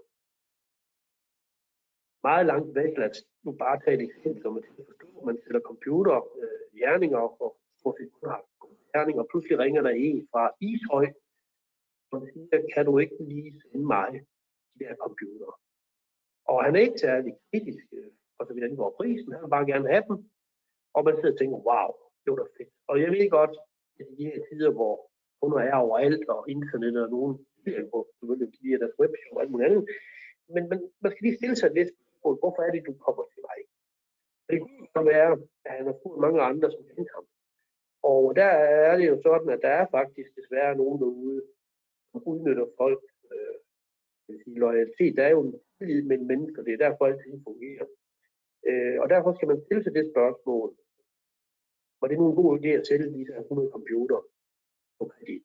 meget langt væk, lad os nu bare tage et eksempel, som man til at forstå, man sætter computer, øh, hjerninger og får sit hjerninger, og pludselig ringer der en fra Ishøj, som siger, kan du ikke lige sende mig de der computer? Og han er ikke særlig kritisk, for så vidt angår prisen, han vil bare gerne have dem, og man sidder og tænker, wow, det var da fedt. Og jeg ved godt, at i de her tider, hvor kunder er overalt, og internet og nogen, hvor selvfølgelig via deres webshop og alt muligt andet, men man, man skal lige stille sig lidt på, hvorfor er det, du kommer til mig? Det kunne være, at han har fået mange andre, som kender ham. Og der er det jo sådan, at der er faktisk desværre nogen derude, som udnytter folk. Øh, loyalitet, der er jo en tillid mellem mennesker, det er derfor, alting fungerer. Øh, og derfor skal man stille sig det spørgsmål. var det nu en god idé at sælge de her hundrede computer på kredit?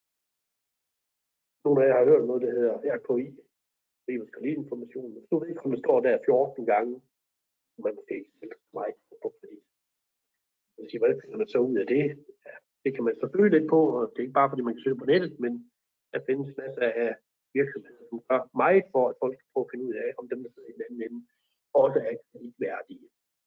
Nogle af jer har hørt noget, der hedder R K I, Rivers Kreditinformation. Hvis nu vedkommende står der fjorten gange, så man måske ikke sælge meget på kredit. Jeg siger, hvordan finder man så ud af det? Ja, det kan man så føle lidt på, og det er ikke bare fordi man kan søge på nettet, men der findes masser af virksomheder, som gør meget for, at folk skal prøve at finde ud af, om dem, der sidder i den anden ende, også er kreditværdige.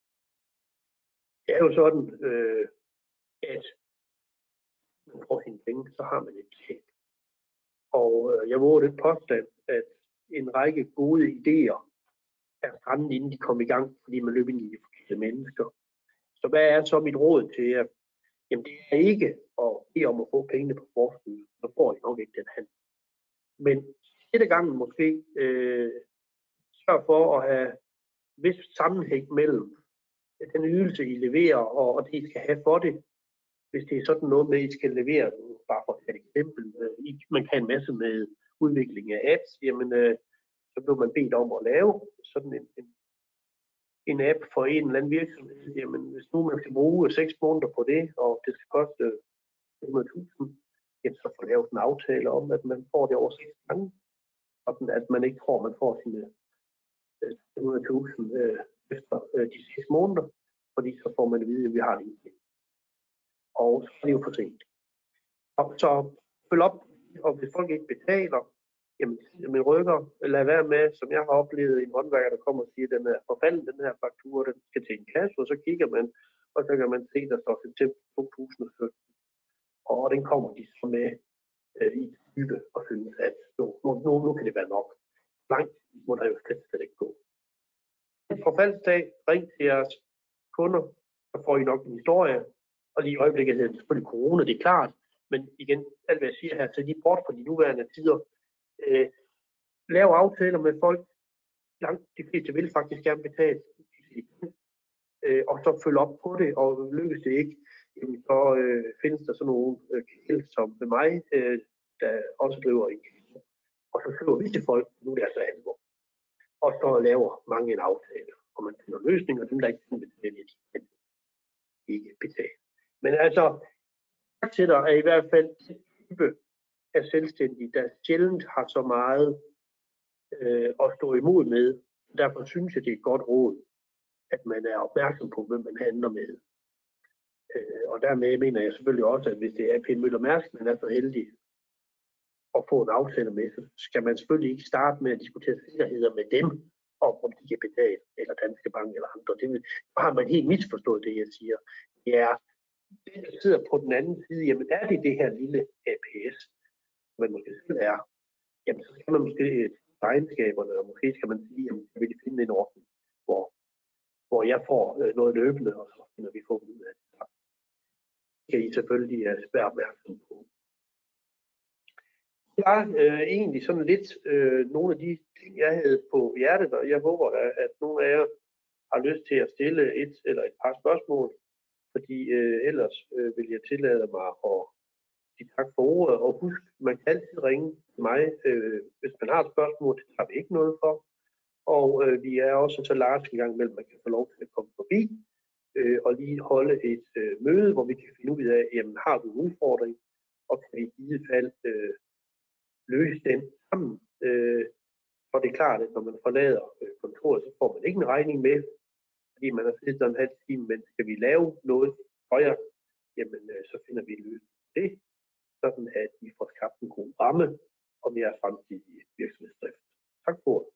Det er jo sådan, øh, at man får sine penge, så har man et tab. Og øh, jeg våger det påstand, at en række gode idéer er strandet, inden de kom i gang, fordi man løb ind i de forkerte mennesker. Så hvad er så mit råd til jer? Jamen det er ikke at bede om at få pengene på forskud. Så får I nok ikke den handel. Men dette gangen måske øh, sørg for at have vis sammenhæng mellem den ydelse, I leverer, og, og det, I skal have for det. Hvis det er sådan noget med, at I skal levere, bare for et eksempel, øh, man kan en masse med udvikling af apps, jamen øh, så bliver man bedt om at lave sådan en, en, en app for en eller anden virksomhed. Jamen hvis nu man skal bruge seks måneder på det, og det skal koste hundrede tusind, jamen så får lavet en aftale om, at man får det over seks gange, sådan at man ikke tror, man får sine hundrede tusind øh, efter øh, de seks måneder, fordi så får man at vide, at vi har det ikke. Og så er det jo for sent. Og så følg op, og hvis folk ikke betaler, jamen, jamen rykker, lad være med, som jeg har oplevet, en håndværker, der kommer og siger, at den er forfalden, den her faktura, den skal til en kasse, og så kigger man, og så kan man se, der står september to tusind og sytten. Og den kommer de så med øh, i type og synes, at nu, nu, nu kan det være nok. Langt må der jo slet ikke gå. En forfaldsdag, ring til jeres kunder, så får I nok en historie. Og lige i øjeblikket hedder det selvfølgelig corona, det er klart. Men igen, alt hvad jeg siger her, så de bort på de nuværende tider. Øh, lav aftaler med folk. Langt de fleste vil faktisk gerne betale. Øh, og så følge op på det, og lykkes det ikke, jamen, så øh, findes der sådan nogle øh, kæld som med mig, øh, der også driver en kæld. Og så skriver vi til folk, nu er det altså alvor. Og så laver mange en aftale, og man finder løsninger, dem der ikke kan betale, de kan ikke betale. Men altså, iværksætter er i hvert fald en type af selvstændige, der sjældent har så meget øh, at stå imod med. Derfor synes jeg, det er et godt råd, at man er opmærksom på, hvem man handler med. Øh, og dermed mener jeg selvfølgelig også, at hvis det er A P Møller Mærsk, man er så heldig at få en aftale med, så skal man selvfølgelig ikke starte med at diskutere sikkerheder med dem, om, om de kan betale, eller Danske Bank eller andre. Det har man helt misforstået, det jeg siger. Det er det, der sidder på den anden side, jamen er det det her lille A P S, man måske selv er, jamen så skal man måske regnskaberne, og måske skal man sige, jamen vil de finde en ordning, hvor, hvor jeg får noget løbende, og så finder vi få ud af det. Det kan I selvfølgelig være opmærksom på. Det er øh, egentlig sådan lidt øh, nogle af de ting, jeg havde på hjertet, og jeg håber, at nogle af jer har lyst til at stille et eller et par spørgsmål, fordi øh, ellers øh, vil jeg tillade mig at sige tak for ordet, og husk, man kan altid ringe til mig, øh, hvis man har et spørgsmål, det har vi ikke noget for, og øh, vi er også så large en gang imellem, man kan få lov til at komme forbi, øh, og lige holde et øh, møde, hvor vi kan finde ud af, jamen har du en udfordring, og kan vi i givet fald øh, løse den sammen. Øh, og det er klart, at når man forlader øh, kontoret, så får man ikke en regning med, fordi man har siddet der en halv time, men skal vi lave noget højere, jamen øh, så finder vi en løsning på det, sådan at vi får skabt en god ramme om jeres fremtidige virksomhedsdrift. Tak for det.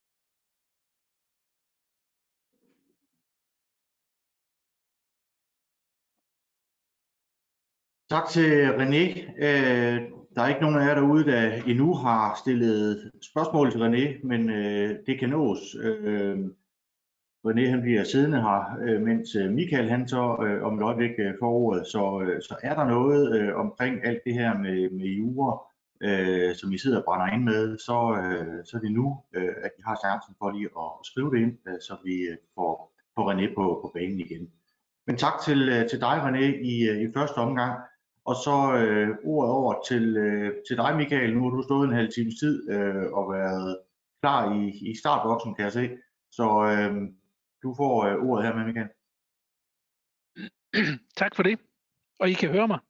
Tak til René. Der er ikke nogen af jer derude, der endnu har stillet spørgsmål til René, men det kan nås. René han bliver siddende her, mens Michael han så om et øjeblik får ordet. Så, så er der noget omkring alt det her med, med jura, som I sidder og brænder ind med, så, så er det nu, at I har chancen for lige at skrive det ind, så vi får, får René på, på banen igen. Men tak til, til dig, René, i, i første omgang. Og så øh, ordet over til, øh, til dig, Michael. Nu har du stået en halv times tid øh, og været klar i, i startboksen, kan jeg se. Så øh, du får øh, ordet her med, Michael. Tak for det. Og I kan høre mig?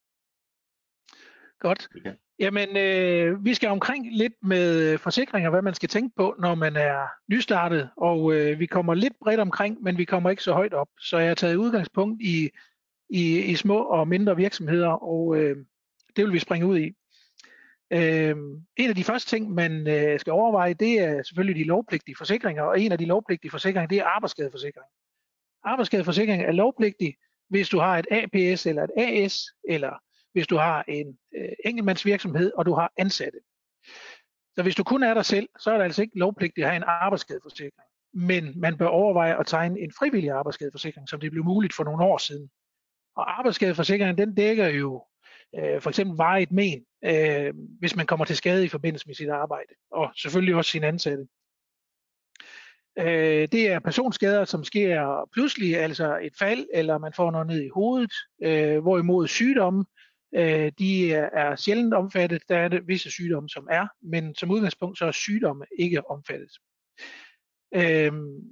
Godt. Okay. Jamen, øh, vi skal omkring lidt med forsikringer, hvad man skal tænke på, når man er nystartet, og øh, vi kommer lidt bredt omkring, men vi kommer ikke så højt op. Så jeg har taget udgangspunkt i, i, i små og mindre virksomheder, og øh, det vil vi springe ud i. Øh, en af de første ting, man øh, skal overveje, det er selvfølgelig de lovpligtige forsikringer, og en af de lovpligtige forsikringer, det er arbejdsskadeforsikring. Arbejdsskadeforsikring er lovpligtig, hvis du har et A P S eller et A S, eller hvis du har en øh, enkeltmandsvirksomhed, og du har ansatte. Så hvis du kun er dig selv, så er det altså ikke lovpligtigt at have en arbejdsskadeforsikring. Men man bør overveje at tegne en frivillig arbejdsskadeforsikring, som det blev muligt for nogle år siden. Og arbejdsskadeforsikringen, den dækker jo øh, for eksempel varigt men, øh, hvis man kommer til skade i forbindelse med sit arbejde, og selvfølgelig også sine ansatte. Øh, det er personskader, som sker pludselig, altså et fald, eller man får noget ned i hovedet, øh, hvorimod sygdomme, øh, de er, er sjældent omfattet. Der er det visse sygdomme, som er, men som udgangspunkt så er sygdomme ikke omfattet. Øh,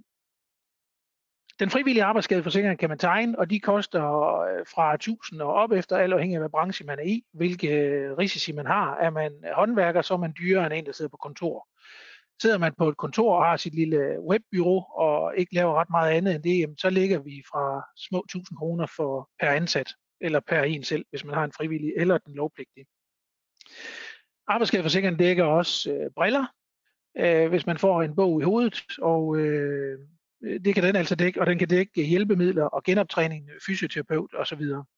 Den frivillige arbejdsskadeforsikring kan man tegne, og de koster fra tusind og op efter, alt afhængig af hvad branche man er i, hvilke risici man har. Er man håndværker, så er man dyrere end en, der sidder på kontor. Sidder man på et kontor og har sit lille webbyrå og ikke laver ret meget andet end det, jamen, så ligger vi fra små tusind kroner for per ansat, eller per en selv, hvis man har en frivillig eller den lovpligtige. Arbejdsskadeforsikringen dækker også øh, briller, øh, hvis man får en bog i hovedet, og øh, det kan den altså dække, og den kan dække hjælpemidler og genoptræning, fysioterapeut osv.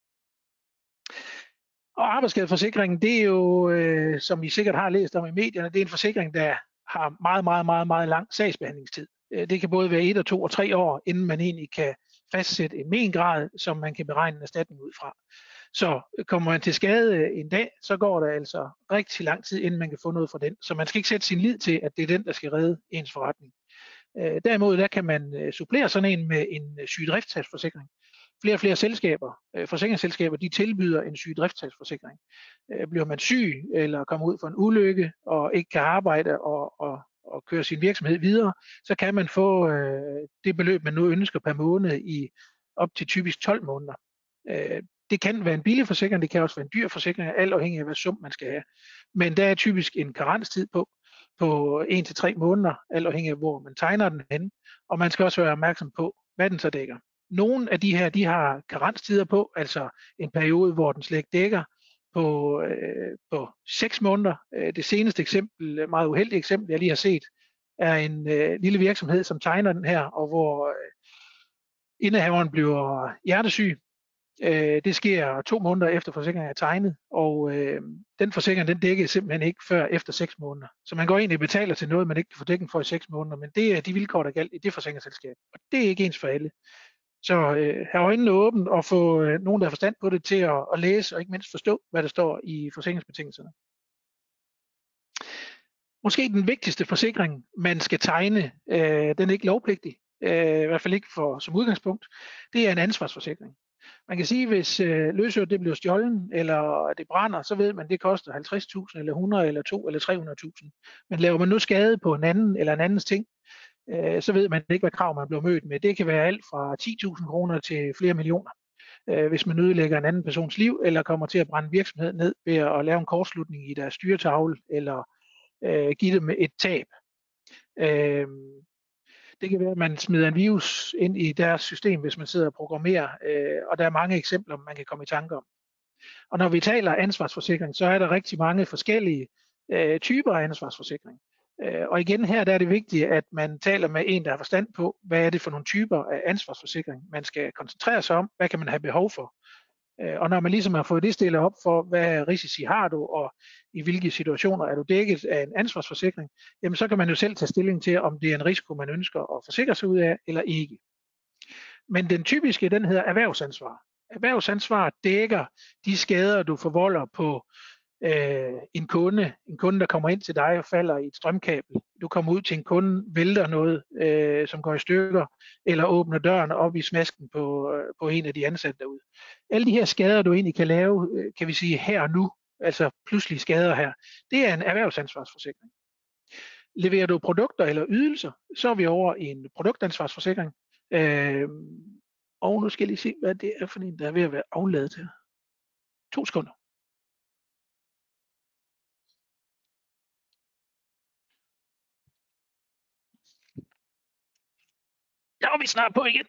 Og arbejdsskadeforsikringen, det er jo, øh, som I sikkert har læst om i medierne, det er en forsikring, der har meget, meget, meget, meget lang sagsbehandlingstid. Det kan både være et og to og tre år, inden man egentlig kan fastsætte en mengrad, som man kan beregne en erstatning ud fra. Så kommer man til skade en dag, så går der altså rigtig lang tid, inden man kan få noget fra den. Så man skal ikke sætte sin lid til, at det er den, der skal redde ens forretning. Derimod der kan man supplere sådan en med en sygedriftstabsforsikring. Flere og flere selskaber, forsikringsselskaber, de tilbyder en sygedriftstabsforsikring. Bliver man syg eller kommer ud for en ulykke og ikke kan arbejde og, og, og køre sin virksomhed videre, så kan man få øh, det beløb, man nu ønsker per måned i op til typisk tolv måneder. Øh, det kan være en billig forsikring, det kan også være en dyr forsikring, alt afhængig af hvad sum man skal have. Men der er typisk en karenstid på, på en til tre måneder, alt afhængig af hvor man tegner den hen, og man skal også være opmærksom på, hvad den så dækker. Nogle af de her, de har karenstider på, altså en periode, hvor den slet ikke dækker, på, øh, på seks måneder. Det seneste eksempel, meget uheldige eksempel, jeg lige har set, er en øh, lille virksomhed, som tegner den her, og hvor øh, indehaveren bliver hjertesyg. Øh, det sker to måneder efter forsikringen er tegnet, og øh, den forsikring, den dækker simpelthen ikke før efter seks måneder. Så man går egentlig og betaler til noget, man ikke kan få dækning for i seks måneder, men det er de vilkår, der gælder i det forsikringsselskab, og det er ikke ens for alle. Så øh, have øjnene åbent og få øh, nogen, der har forstand på det, til at, at læse og ikke mindst forstå, hvad der står i forsikringsbetingelserne. Måske den vigtigste forsikring, man skal tegne, øh, den er ikke lovpligtig, øh, i hvert fald ikke for, som udgangspunkt, det er en ansvarsforsikring. Man kan sige, hvis øh, løsøret det bliver stjålen, eller det brænder, så ved man, at det koster halvtreds tusind, eller hundrede, eller to, eller tre hundrede tusind. Men laver man nu skade på en anden, eller en andens ting, øh, så ved man ikke, hvad krav man bliver mødt med. Det kan være alt fra ti tusind kroner til flere millioner, øh, hvis man ødelægger en anden persons liv, eller kommer til at brænde virksomhed ned ved at lave en kortslutning i deres styretavle, eller øh, give dem et tab. Øh, Det kan være, at man smider en virus ind i deres system, hvis man sidder og programmerer, øh, og der er mange eksempler, man kan komme i tanke om. Og når vi taler ansvarsforsikring, så er der rigtig mange forskellige øh, typer af ansvarsforsikring. Øh, og igen her der er det vigtigt, at man taler med en, der har forstand på, hvad er det for nogle typer af ansvarsforsikring, man skal koncentrere sig om, hvad kan man have behov for. Og når man ligesom har fået det stillet op for, hvad risici har du, og i hvilke situationer er du dækket af en ansvarsforsikring, jamen så kan man jo selv tage stilling til, om det er en risiko, man ønsker at forsikre sig ud af, eller ikke. Men den typiske, den hedder erhvervsansvar. Erhvervsansvar dækker de skader, du forvolder på øh, en kunde, en kunde, der kommer ind til dig og falder i et strømkabel. Du kommer ud til en kunde, vælter noget, øh, som går i stykker, eller åbner døren op i smasken på, øh, på en af de ansatte derude. Alle de her skader, du egentlig kan lave, øh, kan vi sige her og nu, altså pludselige skader her, det er en erhvervsansvarsforsikring. Leverer du produkter eller ydelser, så er vi over i en produktansvarsforsikring. Øh, Og nu skal jeg lige se, hvad det er for en, der er ved at være afladet her. To sekunder. Der er vi snart på igen.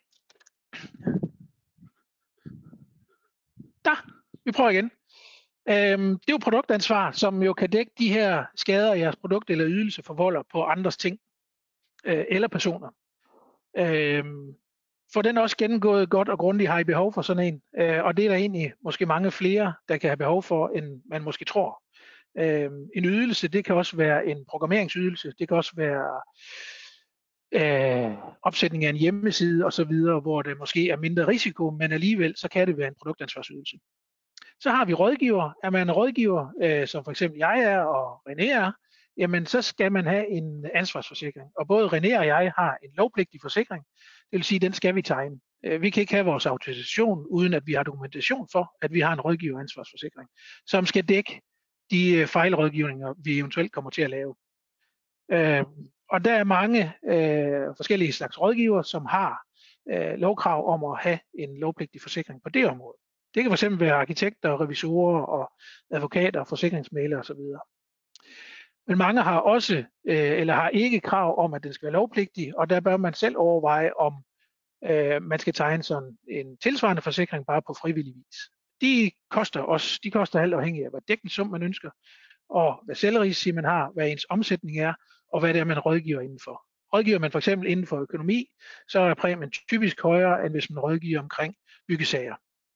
Der, vi prøver igen. Øhm, det er jo produktansvar, som jo kan dække de her skader, jeres produkt eller ydelse forvolder på andres ting øh, eller personer. Øhm, for den også gennemgået godt og grundigt, har I behov for sådan en, øh, og det er der egentlig måske mange flere, der kan have behov for, end man måske tror. Øhm, en ydelse, det kan også være en programmeringsydelse, det kan også være øh, opsætning af en hjemmeside osv., hvor det måske er mindre risiko, men alligevel så kan det være en produktansvarsydelse. Så har vi rådgiver. Er man rådgiver, øh, som for eksempel jeg er og René er, jamen så skal man have en ansvarsforsikring. Og både René og jeg har en lovpligtig forsikring, det vil sige, den skal vi tegne. Vi kan ikke have vores autorisation, uden at vi har dokumentation for, at vi har en rådgiveransvarsforsikring, som skal dække de fejlrådgivninger, vi eventuelt kommer til at lave. Øh, og der er mange øh, forskellige slags rådgiver, som har øh, lovkrav om at have en lovpligtig forsikring på det område. Det kan fx være arkitekter, revisorer og advokater, forsikringsmæglere osv. Men mange har også øh, eller har ikke krav om, at den skal være lovpligtig, og der bør man selv overveje, om øh, man skal tegne sådan en tilsvarende forsikring bare på frivillig vis. De koster også, de koster alt afhængig af, hvad dækningssum man ønsker, og hvad selvrisici man har, hvad ens omsætning er, og hvad det er, man rådgiver indenfor. Rådgiver man for eksempel inden for økonomi, så er præmien typisk højere, end hvis man rådgiver omkring byggesager.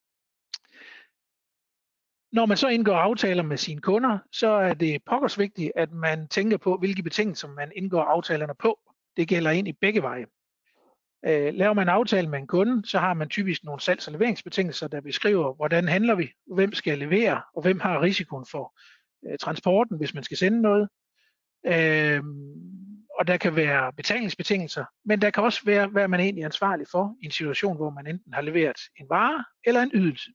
Når man så indgår aftaler med sine kunder, så er det pokkers vigtigt, at man tænker på, hvilke betingelser man indgår aftalerne på. Det gælder ind i begge veje. Øh, laver man en aftale med en kunde, så har man typisk nogle salgs- og leveringsbetingelser, der beskriver, hvordan handler vi, hvem skal levere, og hvem har risikoen for øh, transporten, hvis man skal sende noget. Øh, og der kan være betalingsbetingelser, men der kan også være, hvad man egentlig er ansvarlig for i en situation, hvor man enten har leveret en vare eller en ydelse.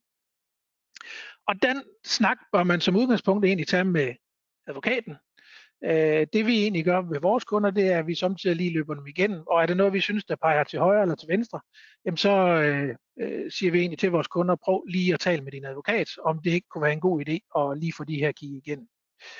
Og den snak bør man som udgangspunkt egentlig tage med advokaten. Øh, det vi egentlig gør ved vores kunder, det er, at vi samtidig lige løber dem igennem, og er det noget, vi synes, der peger til højre eller til venstre, jamen så øh, øh, siger vi egentlig til vores kunder, prøv lige at tale med din advokat, om det ikke kunne være en god idé at lige få de her kigge igen.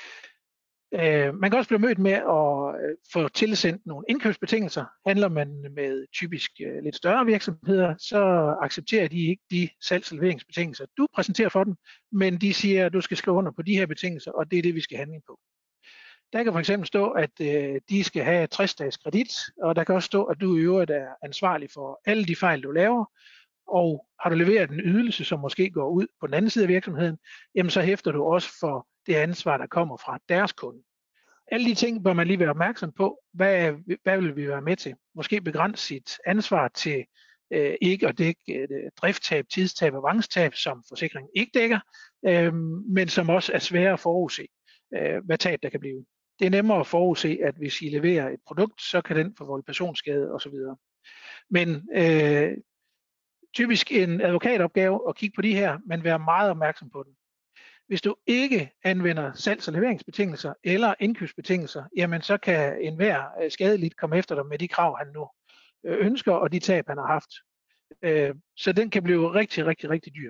Øh, man kan også blive mødt med at øh, få tilsendt nogle indkøbsbetingelser. Handler man med typisk øh, lidt større virksomheder, så accepterer de ikke de salgs- og leveringsbetingelser, du præsenterer for dem, men de siger, at du skal skrive under på de her betingelser, og det er det, vi skal handle på. Der kan for eksempel stå, at øh, de skal have tres dages kredit, og der kan også stå, at du i øvrigt er ansvarlig for alle de fejl, du laver, og har du leveret en ydelse, som måske går ud på den anden side af virksomheden, jamen så hæfter du også for det ansvar, der kommer fra deres kunde. Alle de ting bør man lige være opmærksom på. Hvad, hvad vil vi være med til? Måske begrænse sit ansvar til øh, ikke at dække øh, drifttab, tidstab og avancetab, som forsikringen ikke dækker, øh, men som også er svære at forudse, øh, hvad tab der kan blive. Det er nemmere at forudse, at hvis I leverer et produkt, så kan den forvolde personskade osv. Men øh, typisk en advokatopgave at kigge på de her, men være meget opmærksom på den. Hvis du ikke anvender salgs- og leveringsbetingelser eller indkøbsbetingelser, jamen så kan enhver skadeligt komme efter dig med de krav, han nu ønsker, og de tab, han har haft. Så den kan blive rigtig, rigtig, rigtig dyr.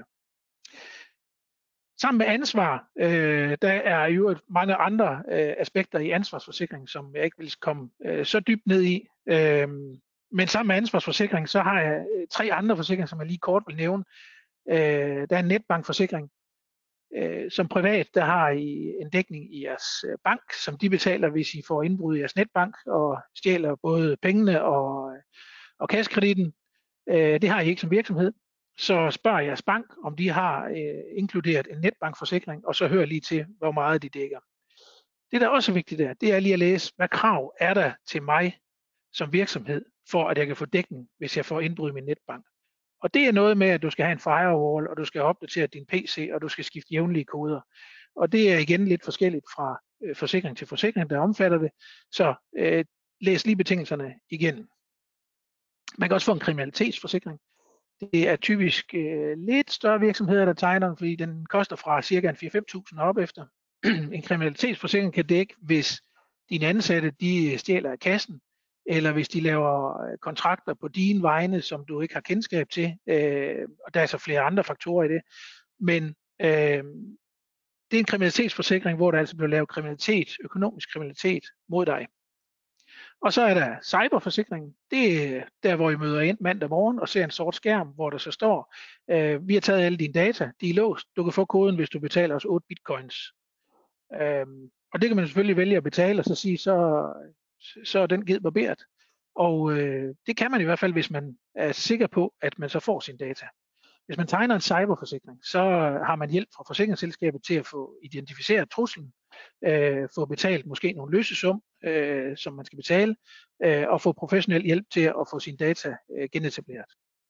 Sammen med ansvar, der er jo mange andre aspekter i ansvarsforsikring, som jeg ikke vil komme så dybt ned i. Men sammen med ansvarsforsikring, så har jeg tre andre forsikringer, som jeg lige kort vil nævne. Der er en netbankforsikring. Som privat, der har I en dækning i jeres bank, som de betaler, hvis I får indbrud i jeres netbank og stjæler både pengene og, og kassekreditten. Det har I ikke som virksomhed. Så spørg jeres bank, om de har inkluderet en netbankforsikring, og så hør lige til, hvor meget de dækker. Det, der også er vigtigt der, det er lige at læse, hvad krav er der til mig som virksomhed, for at jeg kan få dækning, hvis jeg får indbrud i min netbank. Og det er noget med, at du skal have en firewall, og du skal opdatere din P C, og du skal skifte jævnlige koder. Og det er igen lidt forskelligt fra øh, forsikring til forsikring, der omfatter det. Så øh, læs lige betingelserne igen. Man kan også få en kriminalitetsforsikring. Det er typisk øh, lidt større virksomheder, der tegner den, fordi den koster fra cirka fire til fem tusind op efter. En kriminalitetsforsikring kan dække, hvis dine ansatte de stjæler af kassen, eller hvis de laver kontrakter på dine vegne, som du ikke har kendskab til, øh, og der er så flere andre faktorer i det, men øh, det er en kriminalitetsforsikring, hvor der altså bliver lavet kriminalitet, økonomisk kriminalitet mod dig. Og så er der cyberforsikringen. Det er der, hvor I møder ind mandag morgen og ser en sort skærm, hvor der så står, øh, vi har taget alle dine data, de er låst, du kan få koden, hvis du betaler os otte bitcoins. Øhm, og det kan man selvfølgelig vælge at betale, og så sige, så, så er den givet barberet. Og øh, det kan man i hvert fald, hvis man er sikker på, at man så får sine data. Hvis man tegner en cyberforsikring, så har man hjælp fra forsikringsselskabet til at få identificeret truslen, øh, få betalt måske nogle løsesum, øh, som man skal betale, øh, og få professionel hjælp til at få sine data øh, genetableret.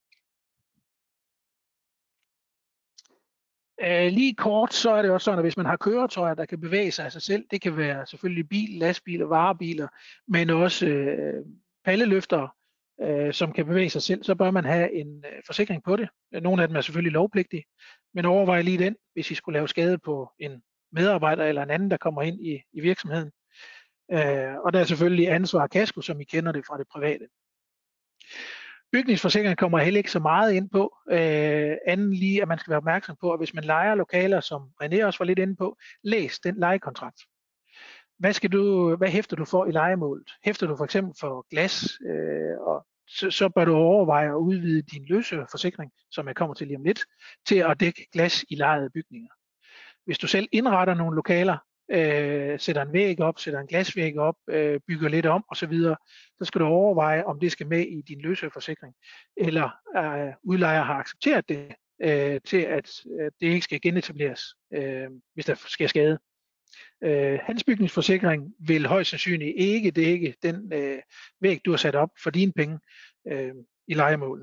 Uh, lige kort, så er det også sådan, at hvis man har køretøjer, der kan bevæge sig af sig selv, det kan være selvfølgelig bil, lastbiler, varebiler, men også uh, palleløftere, uh, som kan bevæge sig selv, så bør man have en uh, forsikring på det. Nogle af dem er selvfølgelig lovpligtige, men overvej lige den, hvis I skulle lave skade på en medarbejder eller en anden, der kommer ind i, i virksomheden. Uh, og der er selvfølgelig ansvar og kasko, som I kender det fra det private. Bygningsforsikring kommer heller ikke så meget ind på, øh, anden lige at man skal være opmærksom på, at hvis man lejer lokaler, som René også var lidt inde på, læs den lejekontrakt. Hvad, skal du, hvad hæfter du for i lejemålet? Hæfter du for eksempel for glas, øh, og så, så bør du overveje at udvide din løseforsikring, som jeg kommer til lige om lidt, til at dække glas i lejede bygninger. Hvis du selv indretter nogle lokaler, øh, sætter en væg op, sætter en glasvæg op, øh, bygger lidt om osv., så skal du overveje, om det skal med i din løseforsikring, eller øh, udlejer har accepteret det, øh, til at øh, det ikke skal genetableres, øh, hvis der sker skade. Øh, hans bygningsforsikring vil højst sandsynligt ikke dække den øh, væg, du har sat op for dine penge øh, i lejemålet.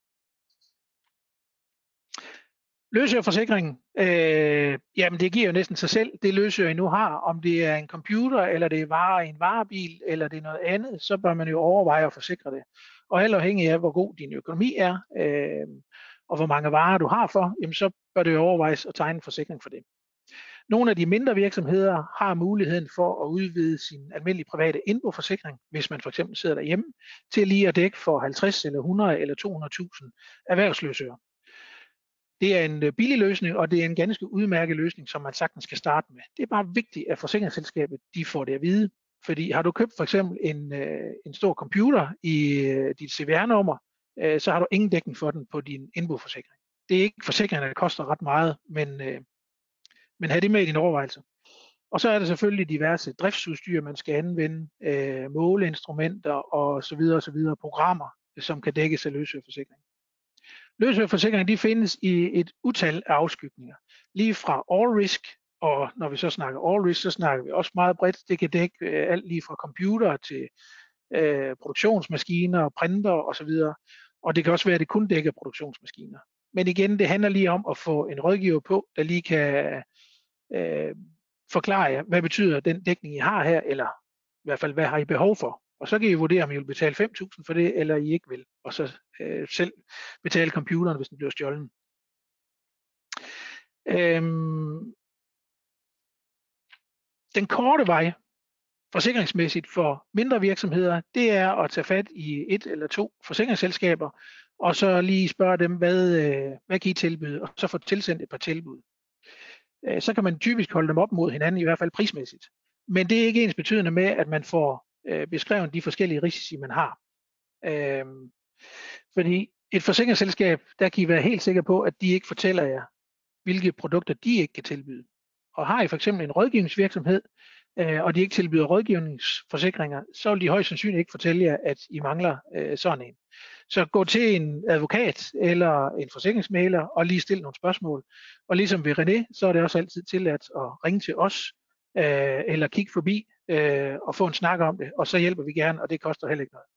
Løsøreforsikringen, øh, jamen det giver jo næsten sig selv, det løsøre I nu har, om det er en computer, eller det er varer i en varebil, eller det er noget andet, så bør man jo overveje at forsikre det. Og alt afhængig af, hvor god din økonomi er, øh, og hvor mange varer du har for, jamen så bør det jo overvejes at tegne en forsikring for det. Nogle af de mindre virksomheder har muligheden for at udvide sin almindelige private indboforsikring, hvis man for eksempel sidder derhjemme, til lige at dække for halvtreds eller hundrede eller to hundrede tusind erhvervsløsører. Det er en billig løsning, og det er en ganske udmærket løsning, som man sagtens skal starte med. Det er bare vigtigt, at forsikringsselskabet de får det at vide. Fordi har du købt for eksempel en, en stor computer i dit C V R-nummer, så har du ingen dækning for den på din indboforsikring. Det er ikke forsikringer, der koster ret meget, men, men have det med i din overvejelse. Og så er der selvfølgelig diverse driftsudstyr, man skal anvende, måleinstrumenter og så videre, og så videre, programmer, som kan dækkes af løsøreforsikring. Løsøreforsikring, de findes i et utal af afskygninger. Lige fra all risk, og når vi så snakker all risk, så snakker vi også meget bredt. Det kan dække øh, alt lige fra computer til øh, produktionsmaskiner, printer osv. Og det kan også være, at det kun dækker produktionsmaskiner. Men igen, det handler lige om at få en rådgiver på, der lige kan øh, forklare jer, hvad betyder den dækning, I har her, eller i hvert fald, hvad har I behov for? Og så kan I vurdere, om I vil betale fem tusind for det, eller I ikke vil. Og så øh, selv betale computeren, hvis den bliver stjålet. Øhm, den korte vej, forsikringsmæssigt for mindre virksomheder, det er at tage fat i et eller to forsikringsselskaber, og så lige spørge dem, hvad, øh, hvad kan I tilbyde, og så få tilsendt et par tilbud. Øh, så kan man typisk holde dem op mod hinanden, i hvert fald prismæssigt. Men det er ikke ens betydende med, at man får beskrevet de forskellige risici, man har. Øhm, fordi et forsikringsselskab, der kan I være helt sikre på, at de ikke fortæller jer, hvilke produkter de ikke kan tilbyde. Og har I for eksempel en rådgivningsvirksomhed, øh, og de ikke tilbyder rådgivningsforsikringer, så vil de højst sandsynligt ikke fortælle jer, at I mangler øh, sådan en. Så gå til en advokat eller en forsikringsmægler og lige stille nogle spørgsmål. Og ligesom ved René, så er det også altid tilladt at ringe til os, øh, eller kigge forbi, Øh, og få en snak om det, og så hjælper vi gerne, og det koster heller ikke noget.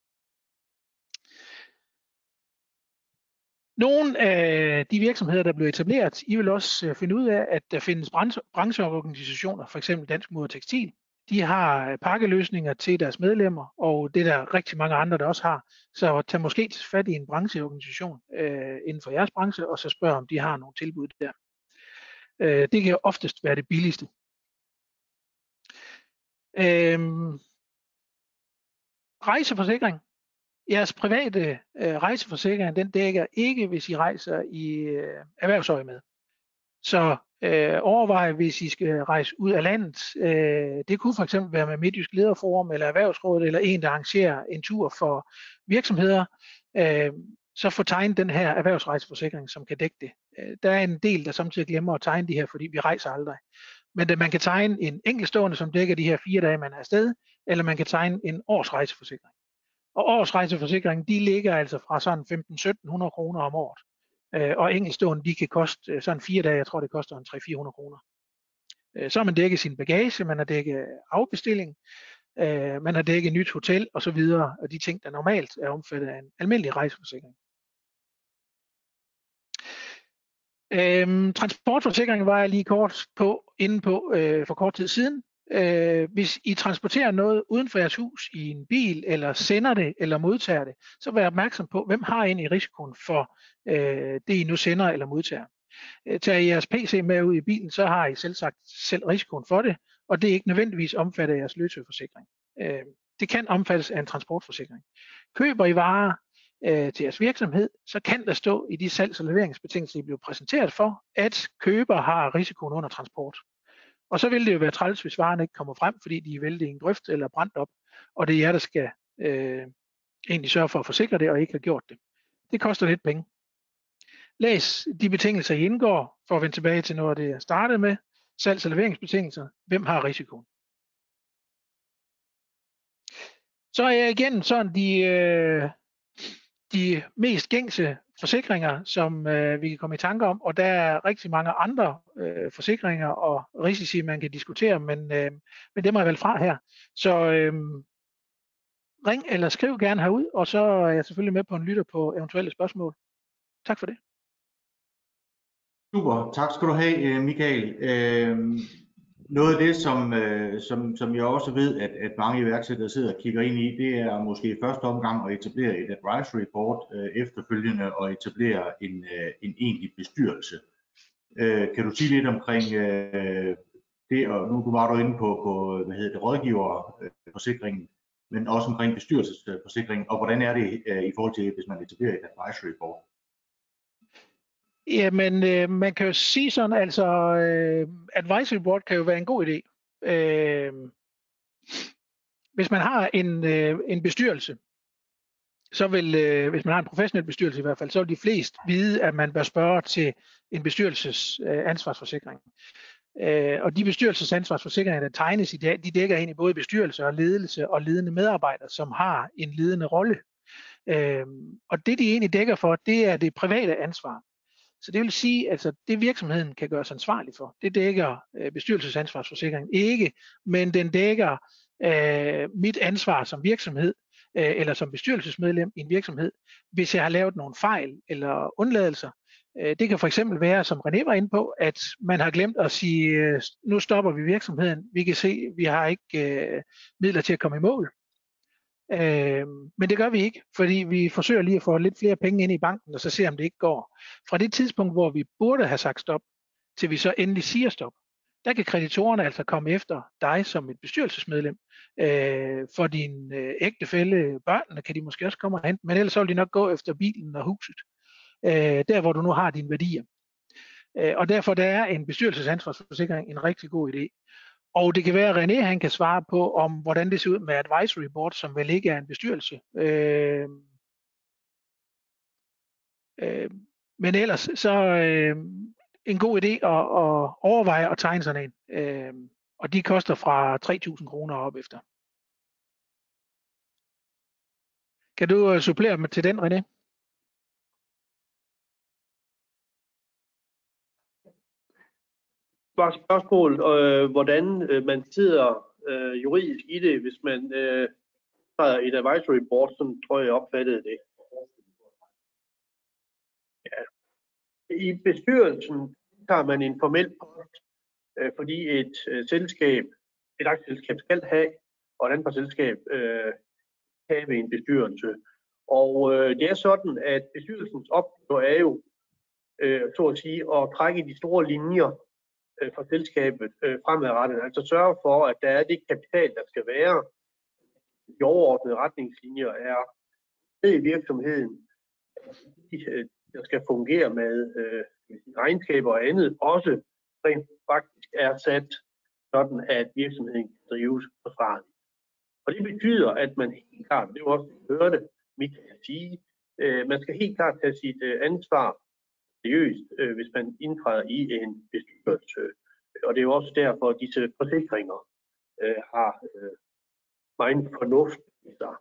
Nogle af de virksomheder, der blev etableret, I vil også finde ud af, at der findes brancheorganisationer, for eksempel Dansk Mode og Tekstil. De har pakkeløsninger til deres medlemmer, og det er der rigtig mange andre, der også har. Så tag måske fat i en brancheorganisation øh, inden for jeres branche, og så spørg, om de har nogle tilbud der. Øh, det kan oftest være det billigste. Øhm, rejseforsikring. Jeres private øh, rejseforsikring, den dækker ikke, hvis I rejser i øh, erhvervsøje med. Så øh, overvej, hvis I skal rejse ud af landet. Øh, det kunne for eksempel være med Midtjysk Lederforum eller Erhvervsrådet, eller en, der arrangerer en tur for virksomheder. Øh, så få tegnet den her erhvervsrejseforsikring, som kan dække det. Øh, der er en del, der samtidig glemmer at tegne de her, fordi vi rejser aldrig. Men det, man kan tegne en enkeltstående, som dækker de her fire dage, man er afsted, eller man kan tegne en årsrejseforsikring. Og årsrejseforsikringen, de ligger altså fra sådan femten til sytten hundrede kroner om året. Øh, og enkeltstående, de kan koste øh, sådan fire dage, jeg tror det koster en tre til fire hundrede kroner. Øh, så har man dækket sin bagage, man har dækket afbestilling, øh, man har dækket nyt hotel og så videre, og de ting, der normalt er omfattet af en almindelig rejseforsikring. Øhm, transportforsikringen var jeg lige kort på, inde på øh, for kort tid siden. Øh, hvis I transporterer noget uden for jeres hus i en bil, eller sender det, eller modtager det, så vær opmærksom på, hvem har egentlig risikoen for øh, det, I nu sender eller modtager. Øh, tager I jeres P C med ud i bilen, så har I selvsagt selv risikoen for det, og det er ikke nødvendigvis omfattet af jeres løsøforsikring. Øh, det kan omfattes af en transportforsikring. Køber I varer øh, til jeres virksomhed, så kan der stå i de salgs- og leveringsbetingelser, I bliver præsenteret for, at køber har risikoen under transport. Og så vil det jo være træls, hvis varerne ikke kommer frem, fordi de er væltet i en grøft eller brændt op, og det er jer, der skal øh, egentlig sørge for at forsikre det, og ikke har gjort det. Det koster lidt penge. Læs de betingelser, I indgår, for at vende tilbage til noget af det, jeg startede med. Salgs- og leveringsbetingelser. Hvem har risikoen? Så er jeg igen sådan de, øh, de mest gængse forsikringer, som øh, vi kan komme i tanke om, og der er rigtig mange andre øh, forsikringer og risici, man kan diskutere, men, øh, men det må jeg vel fra her. Så øh, ring eller skriv gerne herud, og så er jeg selvfølgelig med på en lytter på eventuelle spørgsmål. Tak for det. Super, tak skal du have, Michael. Øh, noget af det, som, øh, som, som jeg også ved, at, at mange iværksættere sidder og kigger ind i, det er måske i første omgang at etablere et advisory board øh, efterfølgende og etablere en, øh, en egentlig bestyrelse. Øh, kan du sige lidt omkring øh, det, og nu var du inde på, på hvad hedder det, rådgiverforsikringen, men også omkring bestyrelsesforsikringen, og hvordan er det øh, i forhold til, hvis man etablerer et advisory board? Jamen, øh, man kan jo sige sådan, altså, øh, advisory board kan jo være en god idé. Øh, hvis man har en, øh, en bestyrelse, så vil, øh, hvis man har en professionel bestyrelse i hvert fald, så vil de fleste vide, at man bør spørge til en bestyrelses øh, ansvarsforsikring. Øh, og de bestyrelsesansvarsforsikringer, der tegnes i dag, de dækker egentlig både bestyrelse og ledelse og ledende medarbejdere, som har en ledende rolle. Øh, og det, de egentlig dækker for, det er det private ansvar. Så det vil sige, at altså, det virksomheden kan gøres ansvarlig for, det dækker øh, bestyrelsesansvarsforsikringen ikke, men den dækker øh, mit ansvar som virksomhed, øh, eller som bestyrelsesmedlem i en virksomhed, hvis jeg har lavet nogle fejl eller undladelser. Øh, det kan for eksempel være, som René var inde på, at man har glemt at sige, øh, nu stopper vi virksomheden, vi kan se, vi har ikke øh, midler til at komme i mål. Øh, men det gør vi ikke, fordi vi forsøger lige at få lidt flere penge ind i banken, og så se om det ikke går. Fra det tidspunkt, hvor vi burde have sagt stop, til vi så endelig siger stop, der kan kreditorerne altså komme efter dig som et bestyrelsesmedlem. Øh, for din øh, ægtefælle, børnene kan de måske også komme og hente, men ellers så vil de nok gå efter bilen og huset, øh, der hvor du nu har dine værdier. Øh, og derfor der er en bestyrelsesansvarsforsikring en rigtig god idé. Og det kan være, at René han kan svare på, om hvordan det ser ud med advisory board, som vel ikke er en bestyrelse. Øh, øh, men ellers så øh, en god idé at, at overveje at tegne sådan en. Øh, og de koster fra tre tusind kroner op efter. Kan du uh, supplere med til den, René? Bare spørgsmål, øh, hvordan øh, man sidder øh, juridisk i det, hvis man øh, har et advisory board, som tror jeg opfattede det. Ja. I bestyrelsen tager man en formel post, øh, fordi et øh, selskab, et aktieselskab skal have, og et andet selskab øh, have en bestyrelse. Og øh, det er sådan, at bestyrelsens opgave er jo, øh, så at sige, at trække de store linjer for selskabet øh, fremadrettet, altså sørge for, at der er det kapital, der skal være, de overordnede retningslinjer er i virksomheden, der skal fungere med øh, regnskaber og andet, også rent faktisk er sat sådan, at virksomheden kan drives forsvarligt. Og det betyder, at man helt klart, det var også det, jeg hørte Michael sige, øh, man skal helt klart tage sit øh, ansvar seriøst, øh, hvis man indtræder i en bestyrelse. Og det er jo også derfor, at disse forsikringer øh, har øh, meget fornuft i sig.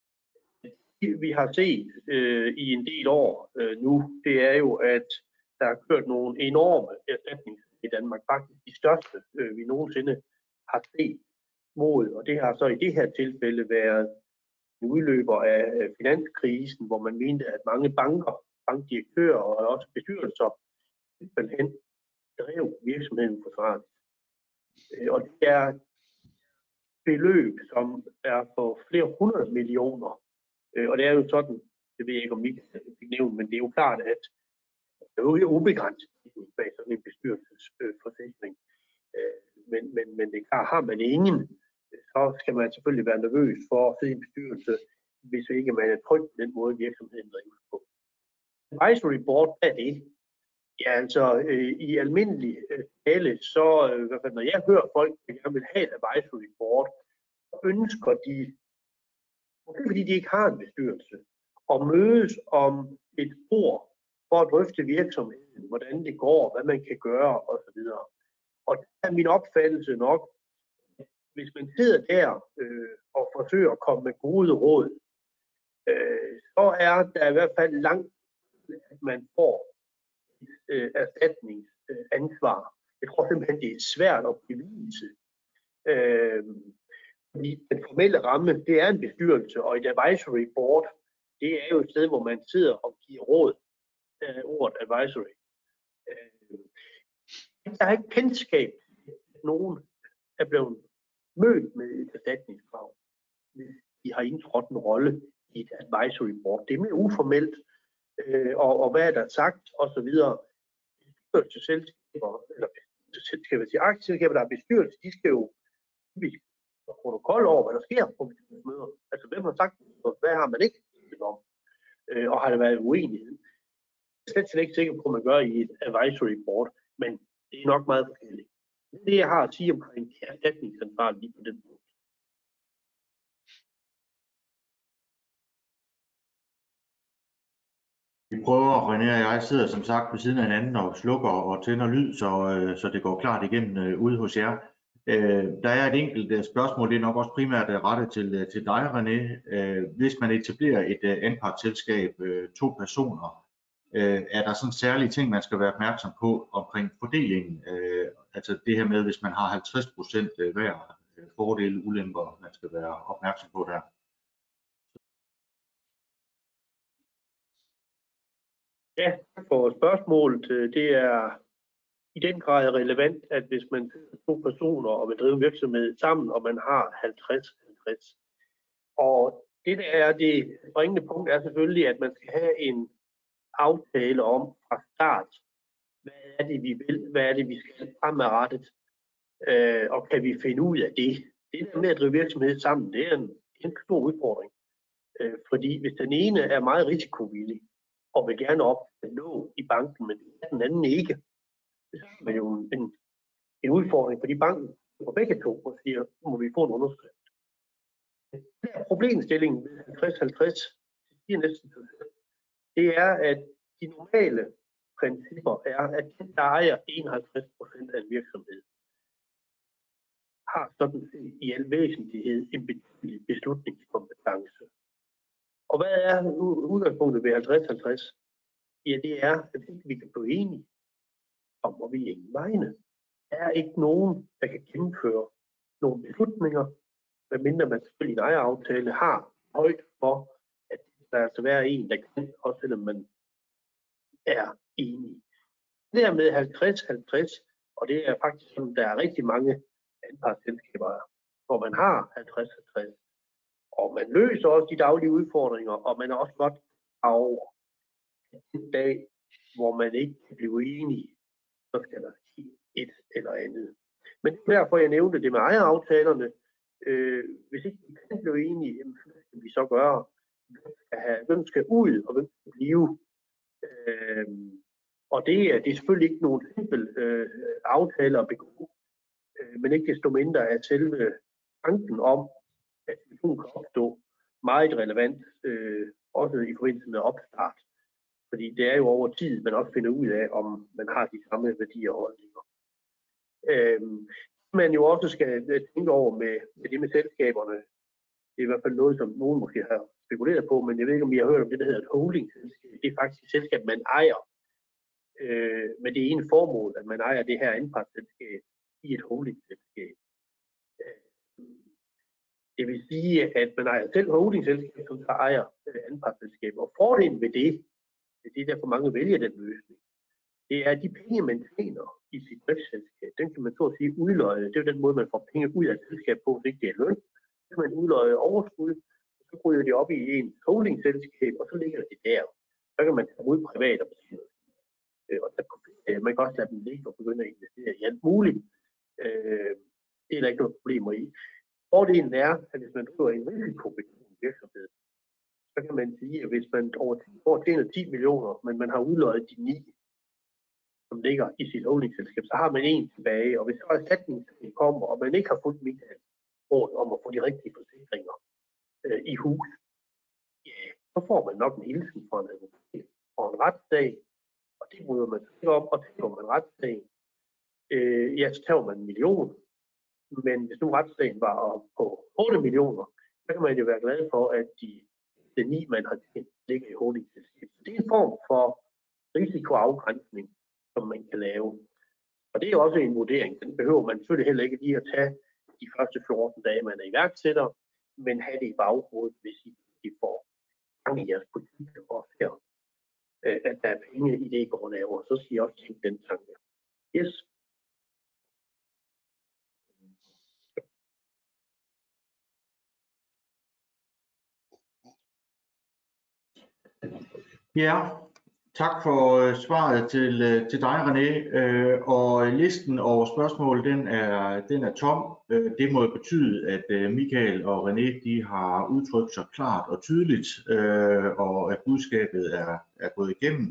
Vi har set øh, i en del år øh, nu, det er jo, at der er kørt nogle enorme erstatninger i Danmark. Faktisk de største, øh, vi nogensinde har set mod. Og det har så i det her tilfælde været en udløber af øh, finanskrisen, hvor man mente, at mange banker, bankdirektører og også bestyrelser simpelthen drev virksomheden forsvarligt. Øh, og det er beløb, som er på flere hundrede millioner. Og det er jo sådan, det ved jeg ikke, om I fik nævnt, men det er jo klart, at det er jo ikke ubegrænset bag sådan en bestyrelsesforsikring. Men, men, men det er klart, har man ingen, så skal man selvfølgelig være nervøs for at sidde i en bestyrelse, hvis ikke man er tryg på den måde, virksomheden drives på. Advisory board er det. Ja, altså i almindelig tale, så i hvert fald, når jeg hører folk, der gerne vil have et advisory board, så ønsker de, det er fordi de ikke har en bestyrelse, og mødes om et ord for at drøfte virksomheden, hvordan det går, hvad man kan gøre osv. Og det er min opfattelse nok, hvis man sidder der øh, og forsøger at komme med gode råd, øh, så er der i hvert fald langt, at man får et øh, erstatningsansvar. Jeg tror simpelthen, det er svært at bevise. Øh, Fordi den formelle ramme, det er en bestyrelse, og et advisory board, det er jo et sted, hvor man sidder og giver råd af ordet advisory. Der er ikke kendskab, at nogen er blevet mødt med et erstatningskrav, hvis de har indtrådt en rolle i et advisory board. Det er mere uformelt, og, og hvad er der sagt, osv. Bestyrelsesselskaber, eller skal vi sige aktieselskaber, der er bestyrelse, de skal jo protokol over, hvad der sker på møder. Altså, hvem har sagt, hvad har man ikke om? Øh, og har det været uenighed? Jeg er slet ikke sikker på, at man gør i et advisory board, men det er nok meget forskelligt. Det, jeg har at sige omkring erstatningsansvar lige på den måde. Vi prøver, René og jeg sidder som sagt ved siden af hinanden og slukker og tænder lyd, så, øh, så det går klart igennem øh, ude hos jer. Øh, der er et enkelt spørgsmål, det er nok også primært rettet til, til dig, René. Øh, hvis man etablerer et uh, anpartsselskab, øh, to personer, øh, er der sådan særlige ting, man skal være opmærksom på omkring fordelingen? Øh, altså det her med, hvis man har halvtreds procent hver øh, fordele, ulemper, man skal være opmærksom på der. Ja, for spørgsmålet, det er i den grad relevant, at hvis man er to personer og vil drive virksomhed sammen, og man har halvtreds halvtreds. Og det der er det springende punkt er selvfølgelig, at man skal have en aftale om fra start, hvad er det vi vil, hvad er det vi skal fremadrettet, øh, og kan vi finde ud af det. Det der med at drive virksomhed sammen, det er en, en stor udfordring. Øh, fordi hvis den ene er meget risikovillig, og vil gerne op nå i banken, men den anden ikke, så er det jo en, en udfordring, fordi banken for begge to og siger, må vi få en underskrift. Det er problemstillingen ved halvtreds halvtreds, det, næsten, det er, at de normale principper er, at den, der ejer enoghalvtreds procent af en virksomhed, har sådan set i al væsentlighed en betydelig beslutningskompetence. Og hvad er udgangspunktet ved halvtreds halvtreds? Ja, det er, at vi kan blive enige om, hvor vi er ingen vegne. Der er ikke nogen, der kan gennemføre nogle beslutninger, medmindre man selvfølgelig i en ejer-aftale har højt for, at der altså være en, der kan, også selvom man er enige. Det er med halvtreds halvtreds, og det er faktisk sådan, der er rigtig mange anpartsselskaber, hvor man har halvtreds halvtreds. Og man løser også de daglige udfordringer, og man er også godt over en dag, hvor man ikke kan blive enige, så skal der ske et eller andet. Men det er derfor, jeg nævnte det med ejeraftalerne. Øh, hvis ikke vi kan blive enige, jamen, hvad skal vi så gøre? Hvem skal, have, hvem skal ud, og hvem skal blive? Øh, og det er, det er selvfølgelig ikke nogen simpel øh, aftale at begå, øh, men ikke desto mindre er selve tanken om, at situationen kan opstå, meget relevant, øh, også i forbindelse med opstart. Fordi det er jo over tid, man også finder ud af, om man har de samme værdier og holdninger. Øh, man jo også skal tænke over med, med det med selskaberne. Det er i hvert fald noget, som nogen måske har spekuleret på, men jeg ved ikke, om I har hørt om det, der hedder et holdingselskab. Det er faktisk et selskab, man ejer. Øh, med det ene formål, at man ejer det her anpartsselskab i et holdingselskab. Det vil sige, at man ejer selv holdingselskab, som så ejer øh, anpartsselskab. Og fordelen ved det, det er derfor mange vælger den løsning, det er, at de penge, man tjener i sit driftsselskab, den kan man så at sige udløje. Det er jo den måde, man får penge ud af et selskab på, hvis det er løn. Så kan man udløje overskud, så ryger det op i en holdingselskab, og så ligger det der. Så kan man tage ud privat og betale. Og så, man kan også lade dem ligge og begynde at investere i alt muligt. Det er der ikke noget problemer i. Fordelen er, at hvis man driver en risikobetont virksomhed, så kan man sige, at hvis man over ti år tjener ti millioner, men man har udløjet de ni, som ligger i sit holdingselskab, så har man en tilbage. Og hvis så erstatningen kommer, og man ikke har fulgt Michael råd om at få de rigtige forsikringer øh, i hus, ja, så får man nok en hilsen fra en advokat og en retssag, og det bryder man sig om, og tager man retssagen, øh, ja, så tager man en million. Men hvis nu retssagen var på otte millioner, så kan man jo være glad for, at de, de ni, man har tjent, ligger i holdingselskab. Det er en form for risikoafgrænsning, som man kan lave. Og det er også en vurdering. Den behøver man selvfølgelig heller ikke lige at tage de første fjorten dage, man er iværksætter, men have det i baghovedet, hvis I får gang i jeres politik og her, at der er penge i det, I går og laver. Så skal I også tænke den tanke. Yes. Ja, tak for svaret til, til dig, René. Og listen over spørgsmål, den er, den er tom. Det må betyde, at Michael og René, de har udtrykt sig klart og tydeligt, og at budskabet er, er gået igennem.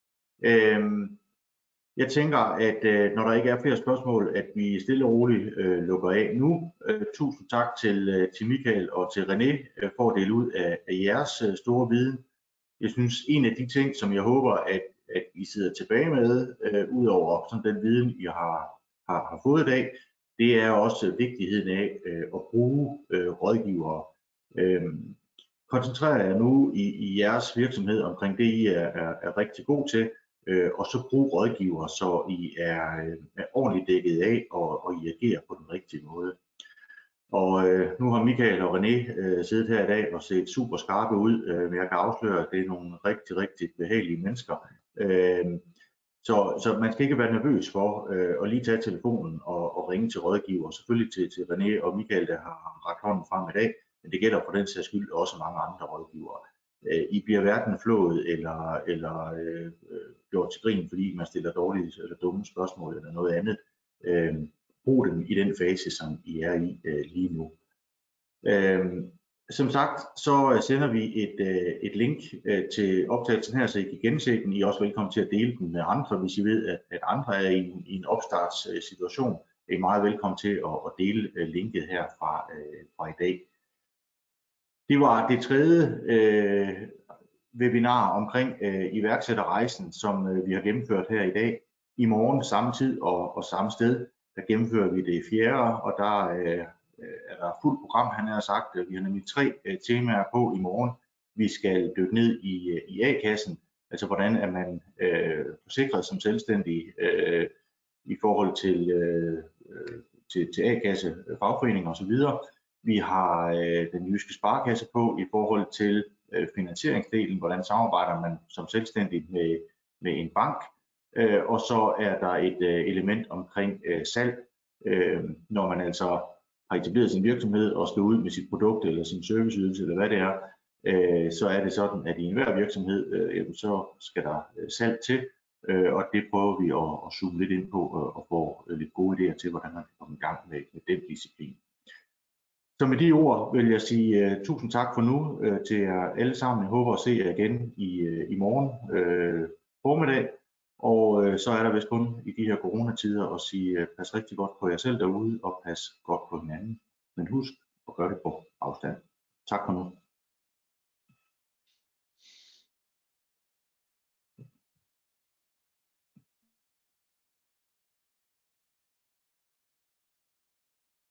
Jeg tænker, at når der ikke er flere spørgsmål, at vi stille og roligt lukker af nu. Tusind tak til, til Michael og til René for at dele ud af, af jeres store viden. Jeg synes, en af de ting, som jeg håber, at, at I sidder tilbage med, øh, ud over sådan den viden, I har, har, har fået i dag, det er også vigtigheden af øh, at bruge øh, rådgivere. Øh, koncentrer jer nu i, i jeres virksomhed omkring det, I er, er, er rigtig god til, øh, og så brug rådgivere, så I er, er ordentligt dækket af, og, og I agerer på den rigtige måde. Og øh, nu har Michael og René øh, siddet her i dag og set super skarpe ud, øh, men jeg kan afsløre, at det er nogle rigtig, rigtig behagelige mennesker. Øh, så, så man skal ikke være nervøs for øh, at lige tage telefonen og, og ringe til rådgiver, selvfølgelig til, til René og Michael, der har rakt hånden frem i dag, men det gælder for den sags skyld også mange andre rådgivere. Øh, I bliver hverken flået eller, eller øh, gjort til grin, fordi man stiller dårlige eller dumme spørgsmål eller noget andet. Øh, Brug dem i den fase, som I er i øh, lige nu. Øhm, som sagt, så sender vi et, øh, et link øh, til optagelsen her, så I kan gense den. I er også velkommen til at dele den med andre, hvis I ved, at, at andre er i en, i en opstartssituation. Er I meget velkommen til at, at dele øh, linket her fra, øh, fra i dag. Det var det tredje øh, webinar omkring øh, iværksætterrejsen, som øh, vi har gennemført her i dag. I morgen samme tid og, og samme sted. Der gennemfører vi det fjerde, og der øh, er der fuldt program, han har sagt. Vi har nemlig tre øh, temaer på i morgen. Vi skal dykke ned i, i A-kassen, altså hvordan er man øh, forsikret som selvstændig øh, i forhold til, øh, til, til A-kasse, fagforeninger osv. Vi har øh, den jyske sparekasse på i forhold til øh, finansieringsdelen, hvordan samarbejder man som selvstændig med, med en bank. Øh, og så er der et øh, element omkring øh, salg, øh, når man altså har etableret sin virksomhed og skal ud med sit produkt eller sin serviceydelse eller hvad det er, øh, så er det sådan, at i enhver virksomhed, øh, så skal der øh, salg til, øh, og det prøver vi at, at zoome lidt ind på og, og få øh, lidt gode idéer til, hvordan man kan komme i gang med, med den disciplin. Så med de ord vil jeg sige uh, tusind tak for nu uh, til jer alle sammen. Jeg håber at se jer igen i, uh, i morgen uh, formiddag. Og uh, så er der vist kun i de her coronatider at sige uh, pas rigtig godt på jer selv derude og pas godt på hinanden. Men husk at gøre det på